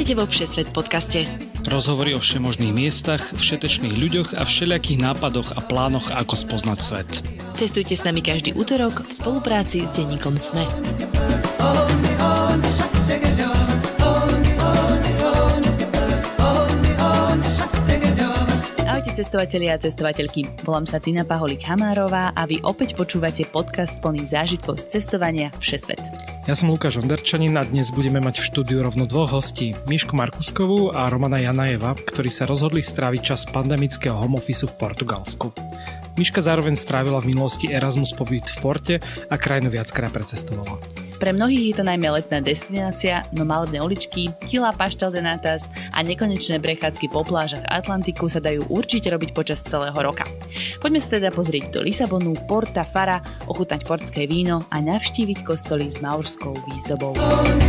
Vítajte vo Všesvet podcaste. Rozhovory o všemožných miestach, všetečných ľuďoch a všelijakých nápadoch a plánoch, ako spoznať svet. Cestujte s nami každý útorok v spolupráci s denníkom SME. Ahojte cestovatelia a cestovateľky. Volám sa Tina Paholík-Hamárová a vy opäť počúvate podcast plný zážitkov z cestovania Všesvet. Ja som Lukáš Onderčanin a dnes budeme mať v štúdiu rovno dvoch hostí. Mišku Markuskovú a Romana Janajeva, ktorí sa rozhodli stráviť čas pandemického home officeu v Portugalsku. Miška zároveň strávila v minulosti Erasmus pobyt v Porte a krajinu viackrát precestovala. Pre mnohých je to najmä letná destinácia, no malebné uličky, kilá pastel de natas a nekonečné prechádzky po plážach Atlantiku sa dajú určite robiť počas celého roka. Poďme sa teda pozrieť do Lisabonu, Porta, Fara, ochutnať portské víno a navštíviť kostoly s maurskou výzdobou.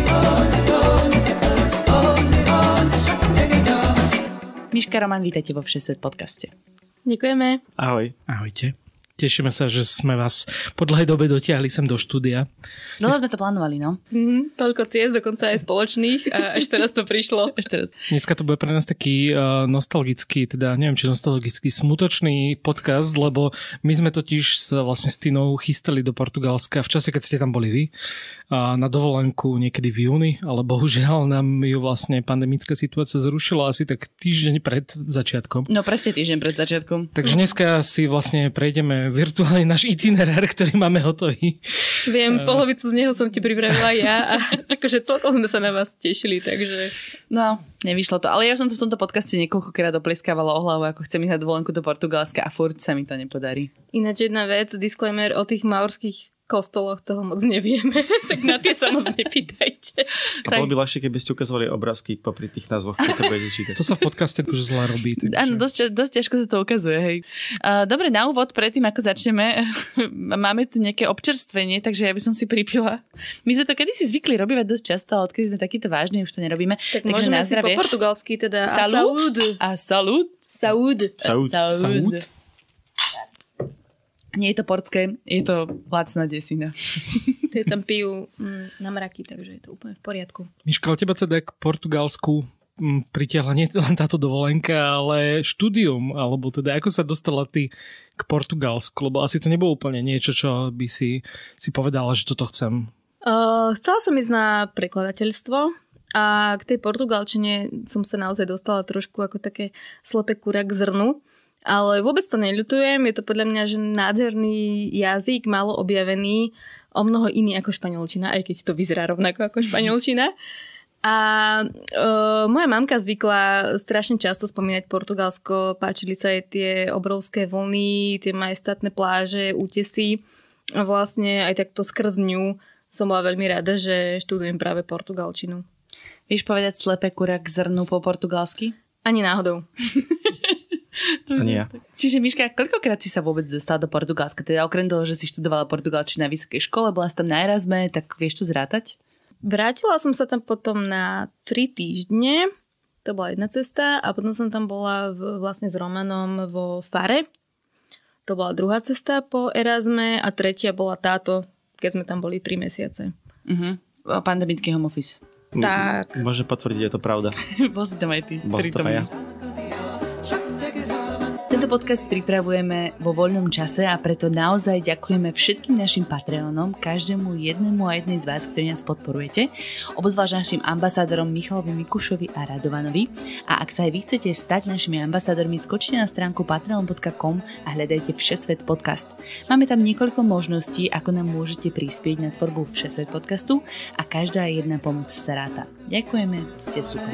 Miška, Roman, vítajte vo Všesvet podcaste. Ďakujeme. Ahoj. Ahojte. Tešíme sa, že sme vás po dlhej dobe dotiahli sem do štúdia. Dlho sme to plánovali, no. Toľko ciest, dokonca aj spoločných a až teraz to prišlo. Dneska to bude pre nás taký nostalgický, teda neviem, či nostalgický, smutočný podcast, lebo my sme totiž sa vlastne s Tinou chystali do Portugalska v čase, keď ste tam boli vy, na dovolenku niekedy v júni, ale bohužiaľ nám ju vlastne pandemická situácia zrušila asi tak týždeň pred začiatkom. No presne týždeň pred začiatkom. Takže dneska si vlastne prejdeme virtuálne náš itinerár, ktorý máme hotový. Viem, polovicu z neho som ti pripravila ja a akože celkom sme sa na vás tešili, takže... No, nevyšlo to. Ale ja som to v tomto podcaste niekoľkokrát opleskávala o hlavu, ako chcem ísť na dovolenku do Portugalska a furt sa mi to nepodarí. Ináč jedna vec, disclaimer o tých maorských kostoloch, toho moc nevieme, tak na tie sa moc nepýtajte. A bolo by ľahšie, keby ste ukazovali obrázky popri tých názvoch, čo to budete čítať. To sa v podcaste už zle robí. Takže... Áno, dosť ťažko sa to ukazuje, hej. Dobre, na úvod, predtým ako začneme, máme tu nejaké občerstvenie, takže ja by som si pripila. My sme to kedysi zvykli robívať dosť často, ale odkedy sme takýto vážni, už to nerobíme. Tak takže môžeme si po portugalsky teda salud. Saúd. Nie je to portské, je to lacná desina. Tie tam pijú na mraky, takže je to úplne v poriadku. Miška, teba teda k Portugalsku pritiahla nie len táto dovolenka, ale štúdium, alebo teda ako sa dostala ty k Portugalsku, lebo asi to nebolo úplne niečo, čo by si povedala, že toto chcem. Chcela som ísť na prekladateľstvo a k tej portugalčine som sa naozaj dostala trošku ako také slepé kura k zrnu. Ale vôbec to neľutujem, je to podľa mňa že nádherný jazyk, málo objavený, o mnoho iný ako španielčina, aj keď to vyzerá rovnako ako španielčina. A moja mamka zvykla strašne často spomínať Portugalsko, páčili sa jej tie obrovské vlny, tie majestátne pláže, útesy. A vlastne aj takto skrz ňu som bola veľmi rada, že študujem práve portugalčinu. Vieš povedať slepé kura k zrnu po portugalsky? Ani náhodou. Čiže Miška, koľkokrát si sa vôbec dostala do Portugalska? Teda okrem toho, že si študovala portugalčinu na vysokej škole, bola si tam na Erasme, tak vieš to zrátať? Vrátila som sa tam potom na 3 týždne, to bola jedna cesta a potom som tam bola vlastne s Romanom vo Fare. To bola druhá cesta po Erasme a tretia bola táto, keď sme tam boli 3 mesiace. Pandemický home office. Tak. Môžem potvrdiť, je to pravda. Bol si tam aj ty. Bol si tam aj ja. Tento podcast pripravujeme vo voľnom čase a preto naozaj ďakujeme všetkým našim Patreonom, každému jednému a jednej z vás, ktorí nás podporujete, obzvlášť našim ambasádorom Michalovi Mikušovi a Radovanovi. A ak sa aj vy chcete stať našimi ambasádormi, skočte na stránku patreon.com a hľadajte Všesvet podcast. Máme tam niekoľko možností, ako nám môžete prispieť na tvorbu Všesvet podcastu a každá jedna pomoc sa ráta. Ďakujeme, ste super.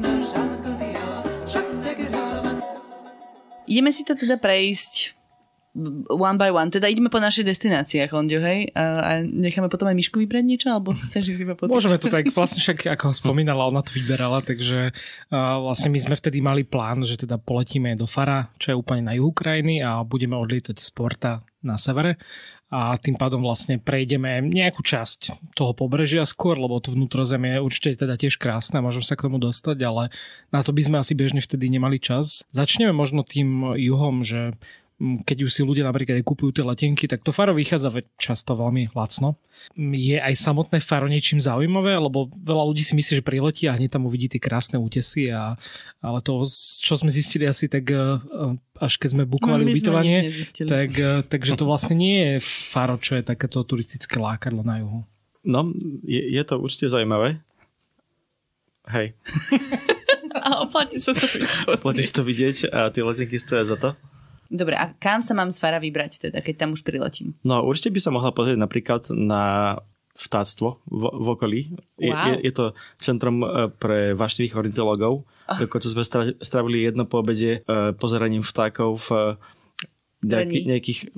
Ideme si to teda prejsť one by one. Teda ideme po našich destináciách, Ondio, hej? A necháme potom aj Mišku vybrať niečo? Alebo chceš ich iba potom? Môžeme to tak, vlastne však ako spomínala, ona to vyberala, takže vlastne my sme vtedy mali plán, že teda poletíme do Fara, čo je úplne na juhu krajiny a budeme odlietať z Porta na severe. A tým pádom vlastne prejdeme nejakú časť toho pobrežia skôr, lebo to vnútrozemie je určite teda tiež krásne, môžem sa k tomu dostať, ale na to by sme asi bežne vtedy nemali čas. Začneme možno tým juhom, že keď už si ľudia napríklad kupujú tie letenky, tak to faro vychádza často veľmi lacno. Je aj samotné faro niečím zaujímavé, lebo veľa ľudí si myslí, že priletí a hneď tam uvidí tie krásne útesy, ale to, čo sme zistili asi tak, až keď sme bukovali ubytovanie, takže to vlastne nie je faro, čo je takéto turistické lákadlo na juhu. No, je to určite zaujímavé. Hej. A oplatí sa to vidieť. Oplatí sa to vidieť a tie letenky stoja za to. Dobre, a kam sa mám z fara vybrať teda, keď tam už priletím? No, určite by sa mohla pozrieť napríklad na vtáctvo v okolí. Wow. Je to centrum pre vášnivých ornitológov. Dokonca sme strávili jedno po obede pozeraním vtákov v nejakých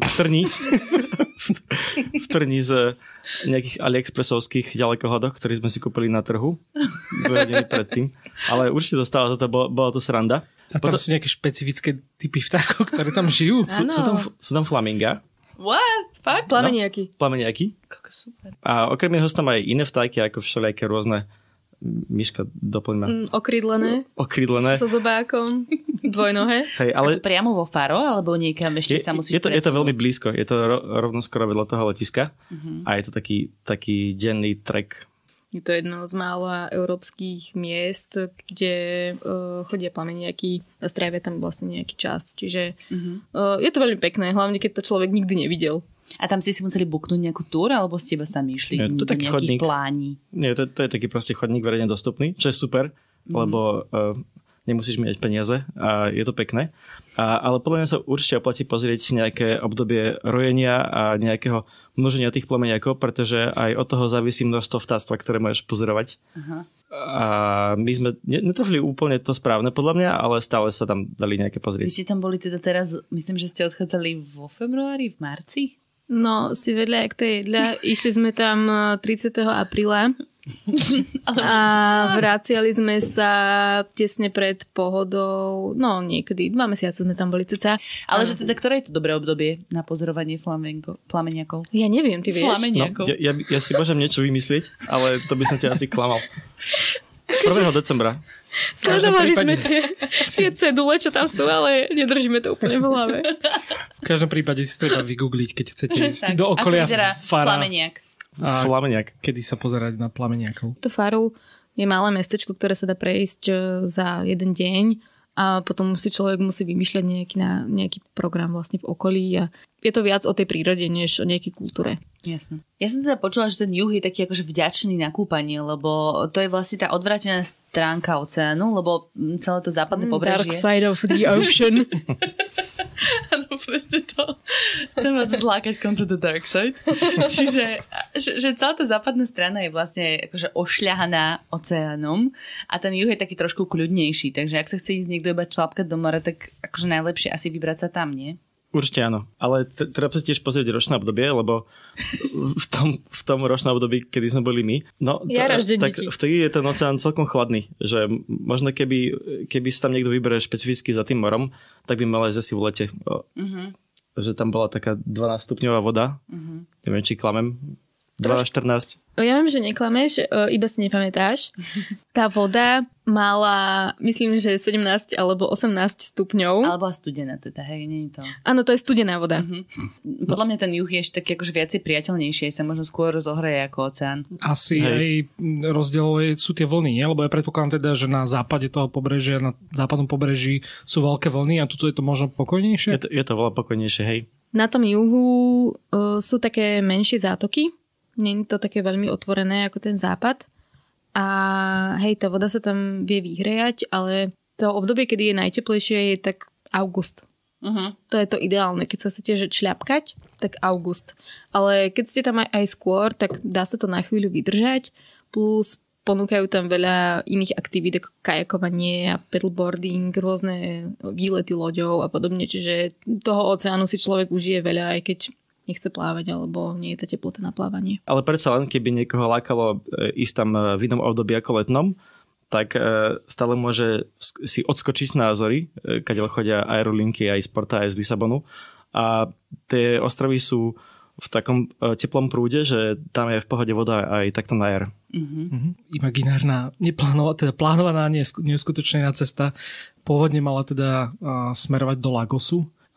v trní z nejakých aliexpresovských ďalekohodoch, ktorý sme si kúpili na trhu 2 hodiny predtým. Ale určite to stále, bola to sranda. A tam sú nejaké špecifické typy vtákov, ktoré tam žijú? Sú tam flaminga. What? Fakt? Plameniaky. Plameniaky. Super. A okrem jeho sú tam aj iné vtáky, ako všelijaké rôzne. Miška, doplň ma. Okrídlené. So zobákom. Dvojnohé. Hej, ale... A to priamo vo faro, alebo niekam ešte sa musíš je to veľmi blízko. Je to rovno skoro vedľa toho letiska. A je to taký denný trek. Je to jedno z mála európskych miest, kde chodia plameniaky a strávia tam vlastne nejaký čas. Čiže je to veľmi pekné, hlavne keď to človek nikdy nevidel. A tam si museli buknúť nejakú túr, alebo ste iba sami išli do nejakých chodník. plání? Nie, to je taký proste chodník verejne dostupný, čo je super, lebo nemusíš mať peniaze a je to pekné. Ale podľa mňa sa určite oplatí pozrieť nejaké obdobie rojenia a nejakého množenia tých plameniakov, pretože aj od toho závisí množstvo vtáctva, ktoré môžeš pozorovať. Aha. A my sme netrafili úplne to správne podľa mňa, ale stále sa tam dali nejaké pozrieť. Vy ste tam boli teda teraz, myslím, že ste odchádzali vo februári, v marci? No, si vedľa, jak to je jedľa. Išli sme tam 30. apríla a vraciali sme sa tesne pred pohodou, no niekedy 2 mesiace sme tam boli ceca. Ale že teda, ktoré je to dobré obdobie na pozorovanie plameniakov? Ja neviem, ty vieš. Flameniakov. No, ja si môžem niečo vymyslieť, ale to by som ťa asi klamal. 1. decembra. Sledovali sme tie cedule, čo tam sú, ale nedržíme to úplne v hlave. V každom prípade si treba vygoogliť, keď chcete ísť do okolia fara. Flameniak. Flameniak. Kedy sa pozerať na plameniakov. To faru je malé mestečko, ktoré sa dá prejsť za jeden deň a potom si človek musí vymýšľať nejaký program vlastne v okolí a je to viac o tej prírode, než o nejakej kultúre. Jasné. Ja som teda počula, že ten juh je taký akože vďačný na kúpanie, lebo to je vlastne tá odvrátená stránka oceánu, lebo celé to západné pobrežie. Dark side of the ocean. Áno, presne to. Chcem vás zlákať come to the dark side. Čiže že celá tá západná strana je vlastne akože ošľahaná oceánom a ten juh je taký trošku kľudnejší, takže ak sa chce ísť niekto iba člapkať do mora, tak akože najlepšie asi vybrať sa tam, nie? Určite áno, ale treba sa tiež pozrieť ročné obdobie, lebo v tom ročnom období, kedy sme boli my, tak vtedy je ten oceán celkom chladný, že možno keby sa tam niekto vyberie špecificky za tým morom, tak by mal aj asi v lete. Že tam bola taká 12 stupňová voda, neviem, či klamem, 12-14. Ja viem, že neklameš, iba si nepamätáš. Tá voda mala, myslím, že 17 alebo 18 stupňov. Ale bola studená teda, hej, nie je to. Áno, to je studená voda. Podľa mňa ten juh je ešte taký akože viacej priateľnejší, sa možno skôr rozohreje ako oceán. Asi aj rozdiel sú tie vlny, nie? Lebo ja predpokladám teda, že na západe toho pobrežia, na západnom pobreží sú veľké vlny a tuto je to možno pokojnejšie? Je to veľa pokojnejšie, hej. Na tom juhu sú také menšie zátoky. Nie je to také veľmi otvorené ako ten západ. A hej, tá voda sa tam vie vyhrejať, ale to obdobie, kedy je najteplejšie, je tak august. To je to ideálne. Keď sa chcete šľapkať, tak august. Ale keď ste tam aj skôr, tak dá sa to na chvíľu vydržať. Plus ponúkajú tam veľa iných aktivít, ako kajakovanie a paddleboarding, rôzne výlety loďou a podobne. Čiže toho oceánu si človek užije veľa, aj keď nechce plávať, alebo nie je tá teplota na plávanie. Ale predsa len, keby niekoho lákalo ísť tam v inom období ako letnom, tak stále môže si odskočiť na Azory, kadeľ chodia aerolinky aj z Porta, aj z Lisabonu. A tie ostrovy sú v takom teplom prúde, že tam je v pohode voda aj takto na jar. Imaginárna, plánovaná, neuskutočnená cesta pôvodne mala teda smerovať do Lagosu,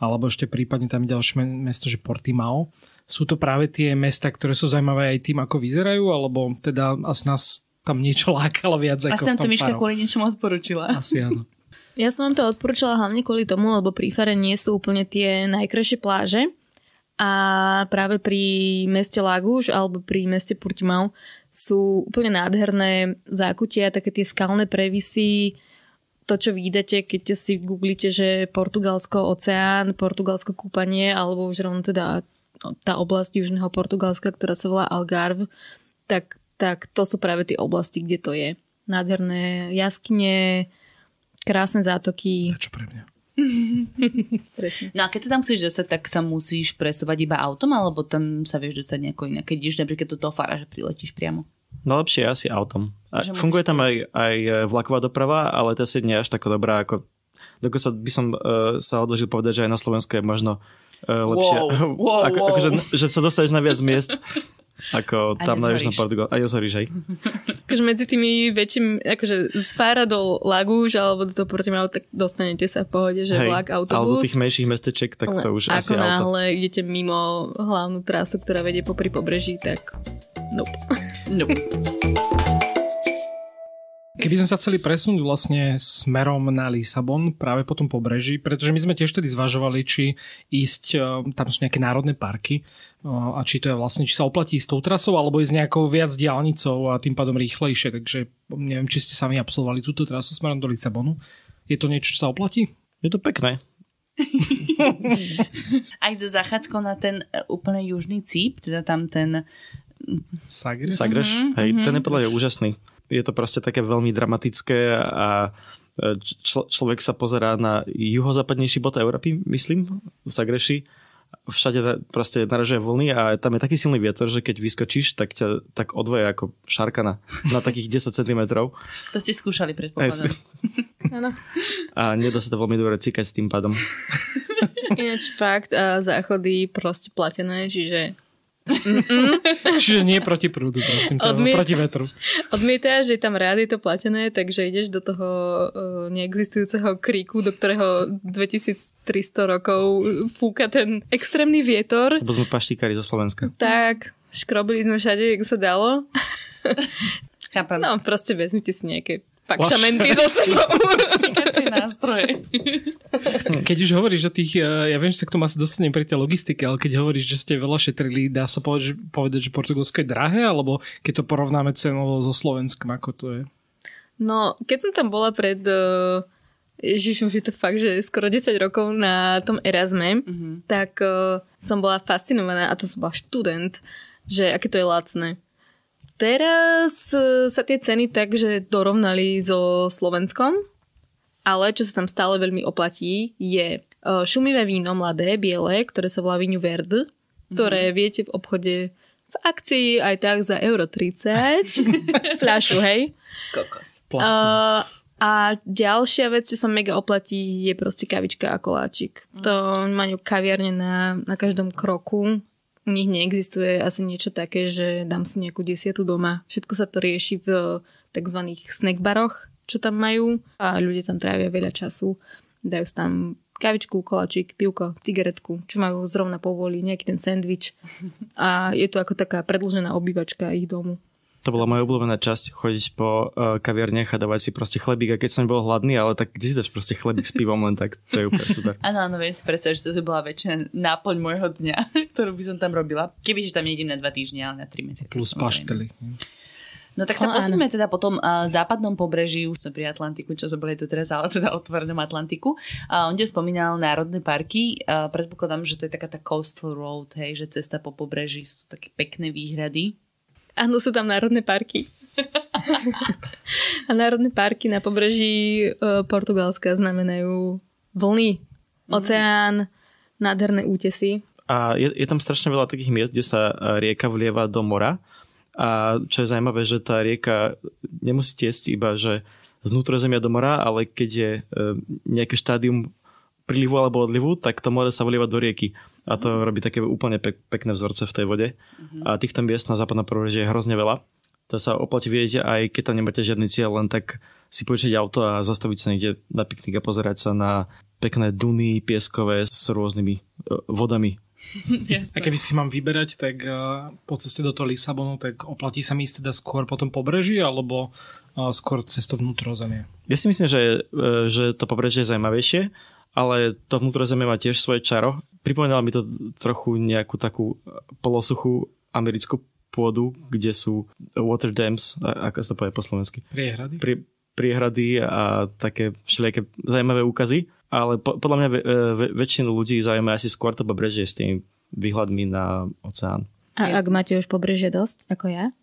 alebo ešte prípadne tam je ďalšie mesto, že Portimao. Sú to práve tie mesta, ktoré sú zaujímavé aj tým, ako vyzerajú, alebo teda asi nás tam niečo lákalo viac ako v tom Asi nám to Miška kvôli niečomu odporúčila. Asi áno. Ja som vám to odporúčala hlavne kvôli tomu, lebo pri Fare nie sú úplne tie najkrajšie pláže a práve pri meste Lagos alebo pri meste Portimao sú úplne nádherné zákutia, také tie skalné previsy, to, čo vidíte, keď si googlíte, že Portugalsko oceán, Portugalsko kúpanie alebo už rovno teda tá oblasť južného Portugalska, ktorá sa volá Algarve, tak to sú práve tie oblasti, kde to je. Nádherné jaskyne, krásne zátoky. Čo pre mňa? Presne. No a keď sa tam chceš dostať, tak sa musíš presúvať iba autom, alebo tam sa vieš dostať nejako inak? Keď ideš napríklad do toho Fara, že priletíš priamo? Najlepšie je asi autom. Funguje musíš tam aj vlaková doprava, ale tá nie je až taká dobrá, ako dokonca by som sa odložil povedať, že aj na Slovensku je možno lepšie. Wow. Akože, že sa dostaneš na viac miest ako tam na južnom Portugal. A nezhoríš, hej? Takže medzi tými väčšími, akože z Fara do Lagos alebo do toho Portimao, tak dostanete sa v pohode, že vlak, autobus. Alebo do tých menších mestečiek, tak to už asi ako auto. náhle idete mimo hlavnú trasu, ktorá vedie popri pobreží, tak nope. Keby sme sa chceli presunúť vlastne smerom na Lisabon, práve po tom pobreží, pretože my sme tiež tedy zvažovali, či ísť, tam sú nejaké národné parky, a či to je vlastne, či sa oplatí s tou trasou, alebo ísť nejakou viac diaľnicou a tým pádom rýchlejšie. Takže neviem, či ste sami absolvovali túto trasu smerom do Lisabonu. Je to niečo, čo sa oplatí? Je to pekné. Aj so zachádzkou na ten úplne južný cíp, teda tam ten... Sagres? Hej, ten je podľa mňa úžasný. Je to proste také veľmi dramatické a človek sa pozerá na juhozápadnejší bod Európy, myslím, v Sagreši. Všade proste naražuje vlny a tam je taký silný vietor, že keď vyskočíš, tak ťa tak odvoje ako šarka na takých 10 cm. To ste skúšali, predpokladám. Áno. A nedá sa to veľmi dobre cikať tým pádom. Ináč fakt, záchody proste platené, čiže... Čiže nie proti prúdu, prosím, proti vetru. Odmietáš, že tam rád je to platené, takže ideš do toho neexistujúceho kríku, do ktorého 2300 rokov fúka ten extrémny vietor. Lebo sme paštíkari zo Slovenska. Tak, škrobili sme všade, jak sa dalo. Chápam. No, proste vezmite si nejaké pakšamenty zo sebou. Cikacie nástroje. Keď už hovoríš o tých, ja viem, že sa k tomu asi dostanem pri tej logistike, ale keď hovoríš, že ste veľa šetrili, dá sa povedať, že Portugalsko je drahé, alebo keď to porovnáme cenovo so Slovenskom, ako to je? No, keď som tam bola pred... Ježiš, už je to fakt, že skoro 10 rokov na tom Erasme, tak som bola fascinovaná, a to som bola študent, že aké to je lacné. Teraz sa tie ceny tak, že dorovnali so Slovenskom, ale čo sa tam stále veľmi oplatí, je šumivé víno mladé, biele, ktoré sa volá Vinho Verde, ktoré viete v obchode v akcii aj tak za €30 fľašu, hej? Kokos. A ďalšia vec, čo sa mega oplatí, je proste kavička a koláčik. To majú kaviarne na každom kroku. U nich neexistuje asi niečo také, že dám si nejakú 10 doma. Všetko sa to rieši v takzvaných snackbaroch, čo tam majú. A ľudia tam trávia veľa času. Dajú si tam kavičku, koláčik, pivko, cigaretku, čo majú zrovna povoli, nejaký ten sendvič. A je to ako taká predĺžená obývačka ich domu. To bola moja obľúbená časť, chodiť po kaviarniach a dávať si proste chlebík, a keď som bol hladný, ale tak kde si dáš proste chlebík s pivom len tak, to je úplne super. Áno, viem si predstaviť, že to bola väčšia náplň môjho dňa, ktorú by som tam robila. Kebyže tam nejdem na 2 týždne, ale na 3 mesiace. Plus paštely. No tak sa posuneme teda po tom západnom pobreží, už sme pri Atlantiku, čo sme boli tu teraz, ale teda otvorenom Atlantiku. On kde spomínal národné parky, predpokladám, že to je taká tá coastal road, hej, že cesta po pobreží, sú to také pekné výhrady. Áno, sú tam národné parky. A národné parky na pobreží Portugalska znamenajú vlny, oceán, nádherné útesy. A je tam strašne veľa takých miest, kde sa rieka vlieva do mora. A čo je zaujímavé, že tá rieka nemusí tiesť iba, že z vnútrozemia do mora, ale keď je nejaké štádium prílivu alebo odlivu, tak to more sa vlieva do rieky. A to robí také úplne pekné vzorce v tej vode. A týchto miest na západnom pobreží je hrozne veľa. To sa oplatí vidieť, aj keď tam nemáte žiadny cieľ, len tak si požičať auto a zastaviť sa niekde na piknik a pozerať sa na pekné duny pieskové s rôznymi vodami. A keby si mám vyberať, tak po ceste do toho Lisabonu, tak oplatí sa mi ísť teda skôr po tom pobreží, alebo skôr cestou vnútrozemie? Ja si myslím, že to pobrežie je zaujímavejšie, ale to vnútrozemie má tiež svoje čaro. Pripomínalo mi to trochu nejakú takú polosuchú americkú pôdu, kde sú water dams, ako sa to povie po slovensky? Priehrady? Priehrady a také všelijaké zaujímavé úkazy, ale podľa mňa väčšinu ľudí zaujíma asi skôr to pobrežie s tými výhľadmi na oceán. A ak máte už pobrežie dosť, ako ja?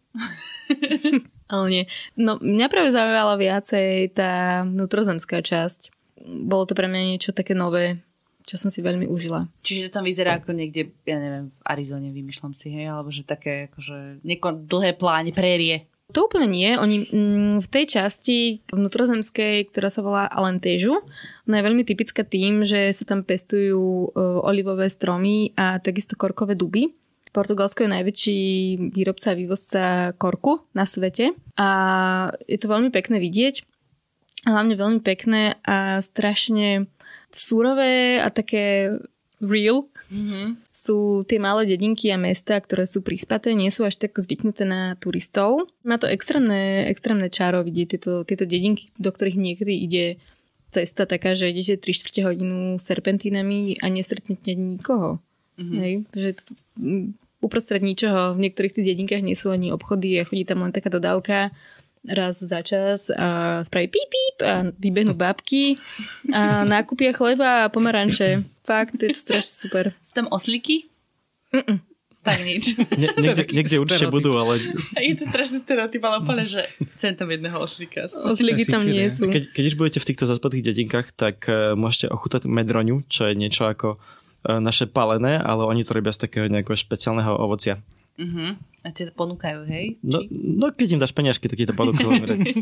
Ale nie. No, mňa práve zaujímala viacej tá vnútrozemská časť. Bolo to pre mňa niečo také nové, čo som si veľmi užila. Čiže to tam vyzerá ako niekde, ja neviem, v Arizone, vymýšľam si, hej, alebo že také akože dlhé pláne, prérie. To úplne nie. Oni v tej časti vnútrozemskej, ktorá sa volá Alentejo, ona je veľmi typická tým, že sa tam pestujú olivové stromy a takisto korkové duby. Portugalsko je najväčší výrobca a vývozca korku na svete a je to veľmi pekné vidieť. Hlavne veľmi pekné a strašne surové a také real sú tie malé dedinky a mesta, ktoré sú prispaté, nie sú až tak zvyknuté na turistov. Má to extrémne čaro vidieť tieto dedinky, do ktorých niekedy ide cesta taká, že idete 3/4 hodinu serpentínami a nestretnete nikoho. Hej? Že uprostred ničoho, v niektorých tých dedinkách nie sú ani obchody a chodí tam len taká dodávka raz za čas a spraví píp, píp a vybehnú babky a nákupia chleba a pomaranče. Fakt, je to strašne super. Sú tam oslíky? Tak nič. Niekde určite budú, ale... Je to strašný stereotyp, ale úplne, že chcem tam jedného oslíka. Oslíky tam nie sú. Keď už budete v týchto zaspatých dedinkách, tak môžete ochutať medroňu, čo je niečo ako naše palené, ale oni to robia z takého nejakého špeciálneho ovocia. A ti to ponúkajú, hej? No keď im dáš peniažky, tak ti to ponúkajú.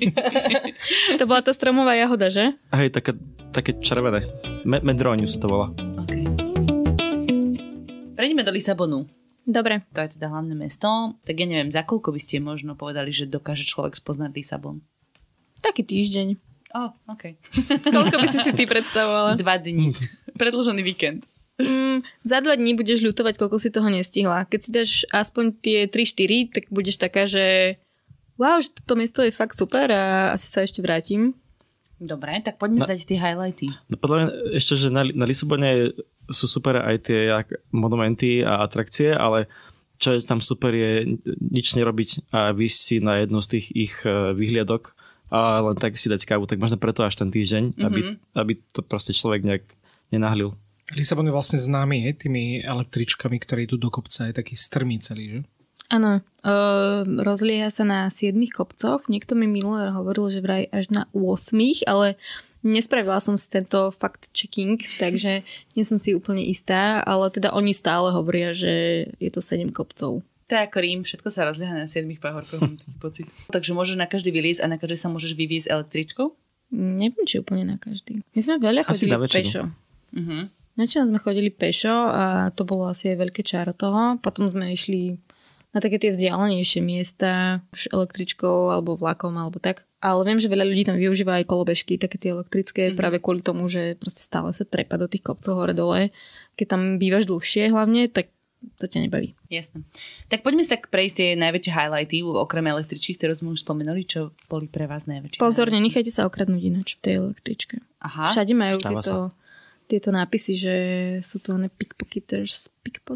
To bola tá stromová jahoda, že? Hej, také červené. Medroňu sa to volá. Okay. Prejdeme do Lisabonu. Dobre. To je teda hlavné mesto. Tak ja neviem, za koľko by ste možno povedali, že dokáže človek spoznať Lisabon? Taký týždeň. OK. Koľko by si ty predstavovala? 2 dní. Predĺžený víkend. Za 2 dní budeš ľutovať, koľko si toho nestihla. Keď si dáš aspoň tie 3-4, tak budeš taká, že wow, že toto miesto je fakt super a asi sa ešte vrátim. Dobre, tak poďme zdať tie highlighty. No podľa mňa ešte, že na Lisabone sú super aj tie monumenty a atrakcie, ale čo je tam super je nič nerobiť a výjsť si na jednu z tých ich výhliadok a len tak si dať kávu. Tak možno preto až ten týždeň, aby to proste človek nejak nenahlil. Lisabon je vlastne známy tými električkami, ktoré idú do kopca, je taký strmý celý, že? Áno, rozlieha sa na 7 kopcoch. Niekto mi minulé hovoril, že vraj až na 8, ale nespravila som si tento fact-checking, takže nie som si úplne istá, ale teda oni stále hovoria, že je to 7 kopcov. To je ako Rím, všetko sa rozlieha na 7 pahorkoch, mám taký pocit. Takže môžeš na každý vyliezť a na každý sa môžeš vyviezť električkou? Neviem, či úplne na každý. My sme veľa chodili pešo. Väčšinou sme chodili pešo a to bolo asi aj veľké čaro toho. Potom sme išli na také tie vzdialenejšie miesta, už električkou alebo vlakom alebo tak. Ale viem, že veľa ľudí tam využíva aj kolobežky, také tie elektrické, práve kvôli tomu, že proste stále sa trepa do tých kopcov hore-dole. Keď tam bývaš dlhšie hlavne, tak to ťa nebaví. Jasné. Tak poďme si tak prejsť tie najväčšie highlighty, okrem električky, ktoré sme už spomenuli, čo boli pre vás najväčšie. Pozorne, nechajte sa okradnúť ináč v tej električke. Aha. Všade majú tieto nápisy, že sú to pickpocketers.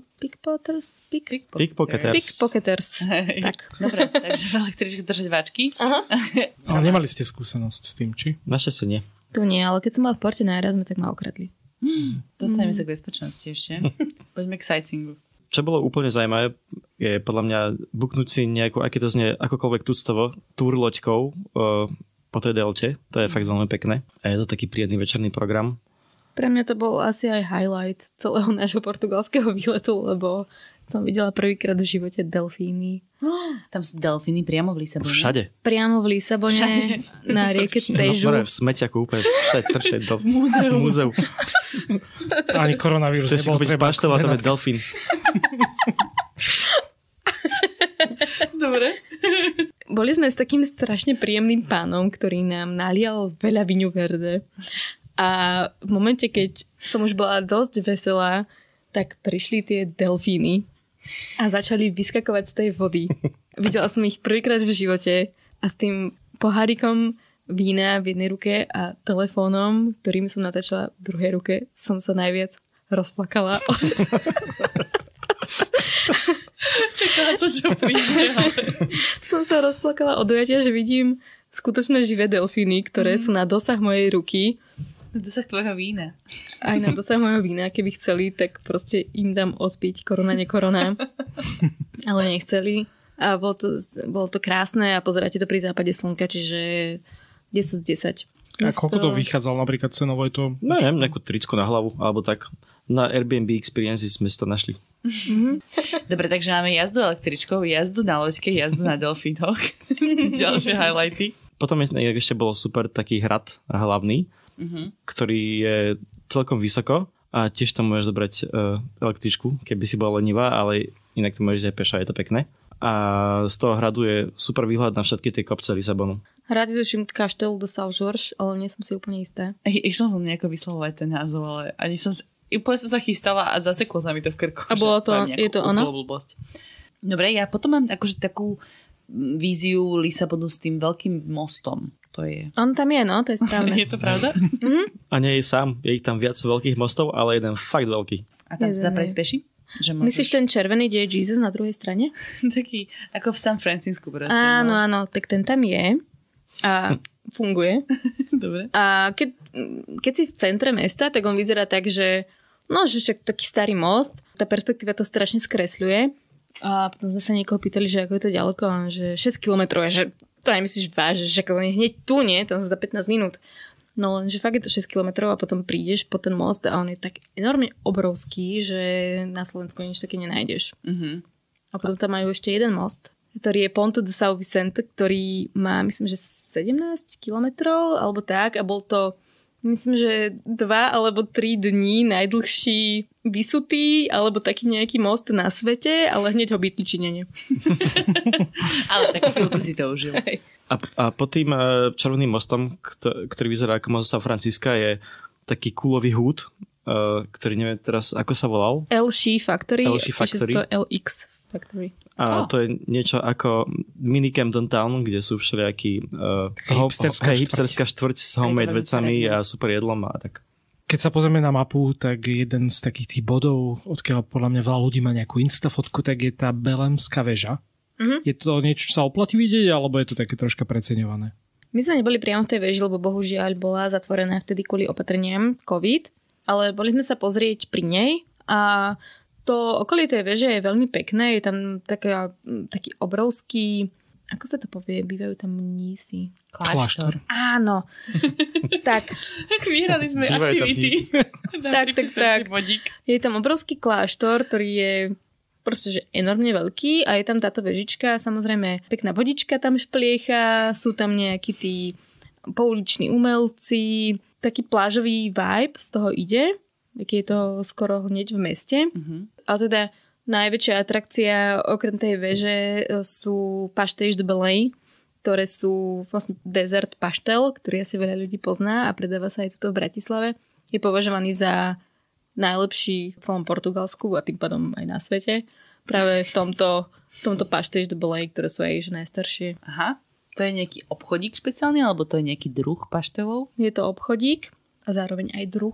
Tak. Dobre, takže v električke držať váčky. Aha. Ale nemali ste skúsenosť s tým, či? Našťastie nie. Tu nie, ale keď som bola v Porte najraz, sme tak ma okradli. Dostaneme sa k bezpečnosti ešte. Poďme k sightseeingu. Čo bolo úplne zaujímavé, je podľa mňa buknúť si nejakú, aké to znie, akokoľvek tuctovo, túr loďkou po tej delte. To je fakt veľmi pekné. A je to taký príjemný večerný program. Pre mňa to bol asi aj highlight celého nášho portugalského výletu, lebo som videla prvýkrát v živote delfíny. Tam sú delfíny priamo v Lisabone? Všade. Priamo v Lisabone, na rieke Težu. No, v smeťaku úplne všade trčie do múzeu. Ani koronavírus nebol treba. Chceš si kúpiť paštov a tam je delfín. Dobre. Boli sme s takým strašne príjemným pánom, ktorý nám nalial veľa viňu verde. A v momente, keď som už bola dosť veselá, tak prišli tie delfíny a začali vyskakovať z tej vody. Videla som ich prvýkrát v živote a s tým pohárikom vína v jednej ruke a telefónom, ktorým som natáčala v druhej ruke, som sa najviac rozplakala. Čakala som, čo príde. Som sa rozplakala od dojatia, že vidím skutočné živé delfíny, ktoré sú na dosah mojej ruky. Na dosah tvojho vína. Aj na dosah mojho vína, keby chceli, tak proste im dám odpiť korona, nekorona. Ale nechceli. A bolo to krásne a pozeráte to pri západe slnka, čiže 10 z 10. A koľko to vychádzalo napríklad cenovo? Je to... Neviem, nejakú tricku na hlavu, alebo tak. Na Airbnb Experiences sme si to našli. Dobre, takže máme jazdu električkou, jazdu na loďke, jazdu na delfínoch. Ďalšie highlighty. Potom ešte bolo super taký hrad hlavný, ktorý je celkom vysoko a tiež tam môžeš zobrať električku, keby si bola lenivá, ale inak to môžeš aj peša, je to pekné. A z toho hradu je super výhľad na všetky tie kopce Lisabonu. Hrad je tuším Castel de Saint-Georges, ale nie som si úplne istá. Išla som nejako vyslovovať ten názov, ale ani som úplne som sa chystala a zaseklo sa mi to v krku. A bolo to, je to ono? Dobre, ja potom mám akože takú víziu Lisabonu s tým veľkým mostom. To je... On tam je, no, to je správne. Je to pravda? A nie je sám, je ich tam viac veľkých mostov, ale jeden fakt veľký. A tam sa dá prejsť peši? Myslíš ten červený, kde je Jesus na druhej strane? Taký, ako v San Francisku proste. Áno, áno, tak ten tam je a funguje. Dobre. A keď si v centre mesta, tak on vyzerá tak, že že však taký starý most, tá perspektíva to strašne skresľuje. A potom sme sa niekoho pýtali, že ako je to ďaleko, že 6 kilometrov, že to nemyslíš vážne, že hneď tu nie, tam za 15 minút. No len, že fakt je to 6 kilometrov a potom prídeš po ten most a on je tak enormne obrovský, že na Slovensku nič také nenájdeš. A potom tam majú ešte jeden most, ktorý je Ponte de São Vicente, ktorý má, myslím, že 17 kilometrov alebo tak a bol to, myslím, že 2 alebo 3 dní najdlhší vysutý alebo taký nejaký most na svete, ale hneď ho bytli Číňania. Ale takú chvíľku si to užil. A pod tým červeným mostom, ktorý vyzerá ako most San Francisca, je taký kúlový húd, ktorý neviem teraz, ako sa volal. LX Factory. To LX Factory. A to je niečo ako minicamp downtown, kde sú všelijakí hipsterská štvrť s homemade vecami a super jedlom a tak. Keď sa pozrieme na mapu, tak jeden z takých tých bodov, odkiaľ podľa mňa veľa ľudí má nejakú instafotku, tak je tá Belemská väža. Je to niečo, čo sa oplatí vidieť, alebo je to také troška preceňované? My sme neboli priamo v tej veži, lebo bohužiaľ bola zatvorená vtedy kvôli opatreniam COVID, ale boli sme sa pozrieť pri nej a to okolie tej veže je veľmi pekné, je tam taký obrovský, ako sa to povie, bývajú tam mnísi. Kláštor. Áno. Tak. Vyhrali sme aktivity. Tak. Je tam obrovský kláštor, ktorý je proste, že enormne veľký a je tam táto vežička, samozrejme pekná vodička tam špliecha, sú tam nejakí tí pouliční umelci, taký plážový vibe z toho ide, aký je to skoro hneď v meste. Ale teda najväčšia atrakcia okrem tej veže sú pastéis de Belém, ktoré sú vlastne desert paštel, ktorý asi veľa ľudí pozná a predáva sa aj tuto v Bratislave. Je považovaný za najlepší v celom Portugalsku a tým pádom aj na svete. Práve v tomto pastéis de Belém, ktoré sú aj najstaršie. Aha, to je nejaký obchodík špeciálny, alebo to je nejaký druh paštelov? Je to obchodík a zároveň aj druh.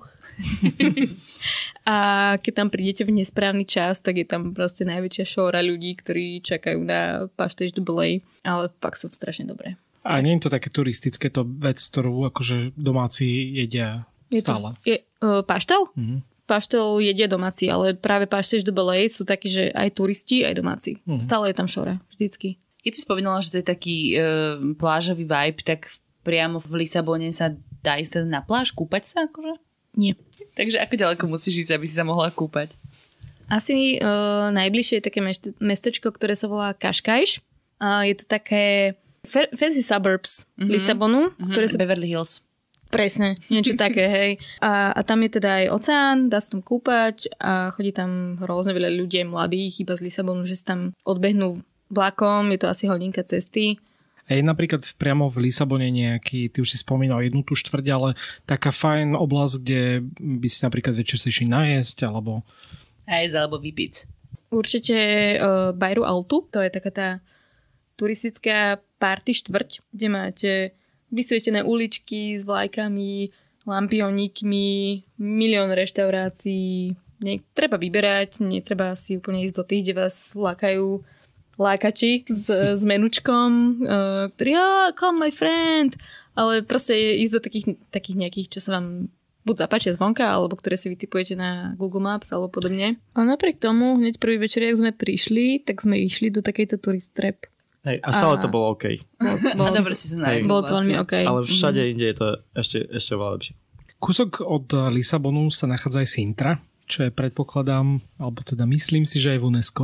A keď tam prídete v nesprávny čas, tak je tam proste najväčšia šóra ľudí, ktorí čakajú na pastéis de Belém, ale fakt sú strašne dobré. A nie je to také turistické, to vec, ktorú akože domáci jedia stále? Paštel? Paštel jedia domáci, ale práve pastéis de Belém sú takí, že aj turisti, aj domáci. Stále je tam šóra, vždycky. Keď si spomínala, že to je taký plážový vibe, tak priamo v Lisabone sa dá ísť na pláž, kúpať sa akože? Nie. Takže ako ďaleko musíš ísť, aby si sa mohla kúpať? Asi najbližšie je také mestečko, ktoré sa volá Cascais. Je to také fancy suburbs Lisabonu, ktoré sú Beverly Hills. Presne, niečo také, hej. A tam je teda aj oceán, dá sa tam kúpať a chodí tam hrozne veľa ľudí, mladých, iba z Lisabonu, že sa tam odbehnú vlakom, je to asi hodinka cesty. A je napríklad priamo v Lisabone nejaký, ty už si spomínal jednu tú štvrť, ale taká fajn oblasť, kde by si napríklad večer sa išli najesť, alebo... Alebo vypiť. Určite Bairro Alto, to je taká tá turistická party štvrť, kde máte vysvietené uličky s vlajkami, lampionikmi, milión reštaurácií. Treba vyberať, netreba si úplne ísť do tých, kde vás lákajú lákači s menučkom, ktorý come my friend, ale proste ísť do takých nejakých, čo sa vám buď zapáčia zvonka, alebo ktoré si vytipujete na Google Maps, alebo podobne. A napriek tomu, hneď prvý večer, jak sme prišli, tak sme išli do takejto tourist trap. Hej, a stále to bolo OK. Dobre si sa najedol. Bolo to veľmi OK. Ale všade inde je to ešte oveľa lepšie. Kúsok od Lisabonu sa nachádza aj Sintra, čo je, predpokladám, alebo teda myslím si, že aj v UNESCO.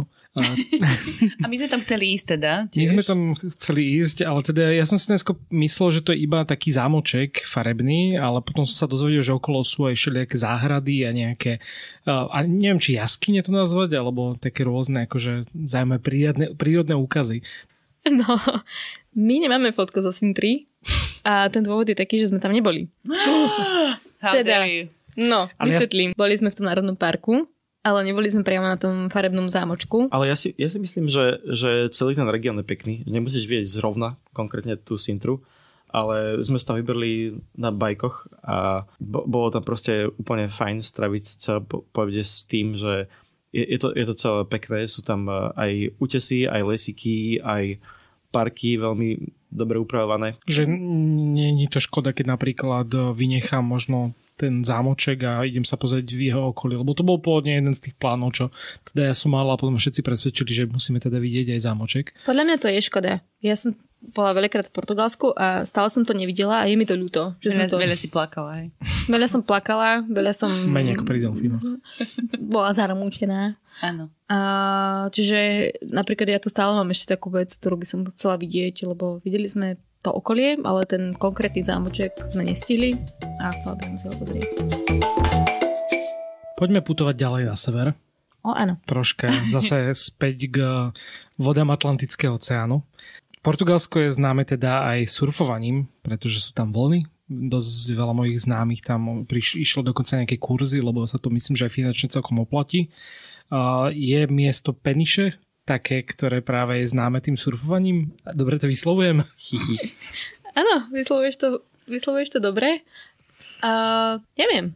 A my sme tam chceli ísť teda? Tiež? My sme tam chceli ísť, ale teda ja som si dnes myslel, že to je iba taký zámoček farebný, ale potom som sa dozvedel, že okolo sú aj všelijaké záhrady a nejaké, a neviem, či jaskyne to nazvať, alebo také rôzne akože zaujímavé prírodné úkazy. No, my nemáme fotku zo Sintry a ten dôvod je taký, že sme tam neboli. Teda, no, vysvetlím. Boli sme v tom národnom parku, ale neboli sme priamo na tom farebnom zámočku. Ale ja si myslím, že celý ten región je pekný. Nemusíš vidieť zrovna konkrétne tú Sintru, ale sme sa tam vybrali na bajkoch a bolo tam proste úplne fajn straviť celé povede s tým, že je to celé pekné. Sú tam aj útesy, aj lesíky, aj parky veľmi dobre upravované. Že nie je to škoda, keď napríklad vynechám možno ten zámoček a idem sa pozrieť v jeho okolí, lebo to bol pôvodne jeden z tých plánov, čo teda ja som mal a potom všetci presvedčili, že musíme teda vidieť aj zámoček. Podľa mňa to je škoda. Ja som bola veľakrát v Portugalsku a stále som to nevidela a je mi to ľúto. Veľa si plakala, hej. Veľa som plakala, veľa som... Menej ako pri delfínoch. Bola zarmútená. Áno. Čiže napríklad ja tu stále mám ešte takú vec, ktorú by som chcela vidieť, lebo videli sme to okolie, ale ten konkrétny zámoček sme nestihli a chcela by som si ho pozrieť. Poďme putovať ďalej na sever. Áno. Troška zase späť k vodám Atlantického oceánu. Portugalsko je známe teda aj surfovaním, pretože sú tam vlny. Dosť veľa mojich známych tam išlo dokonca nejaké kurzy, lebo sa to myslím, že aj finančne celkom oplatí. Je miesto Peniche, také, ktoré práve je známe tým surfovaním. Dobre to vyslovujem? Áno, vyslovuješ to dobre. Neviem.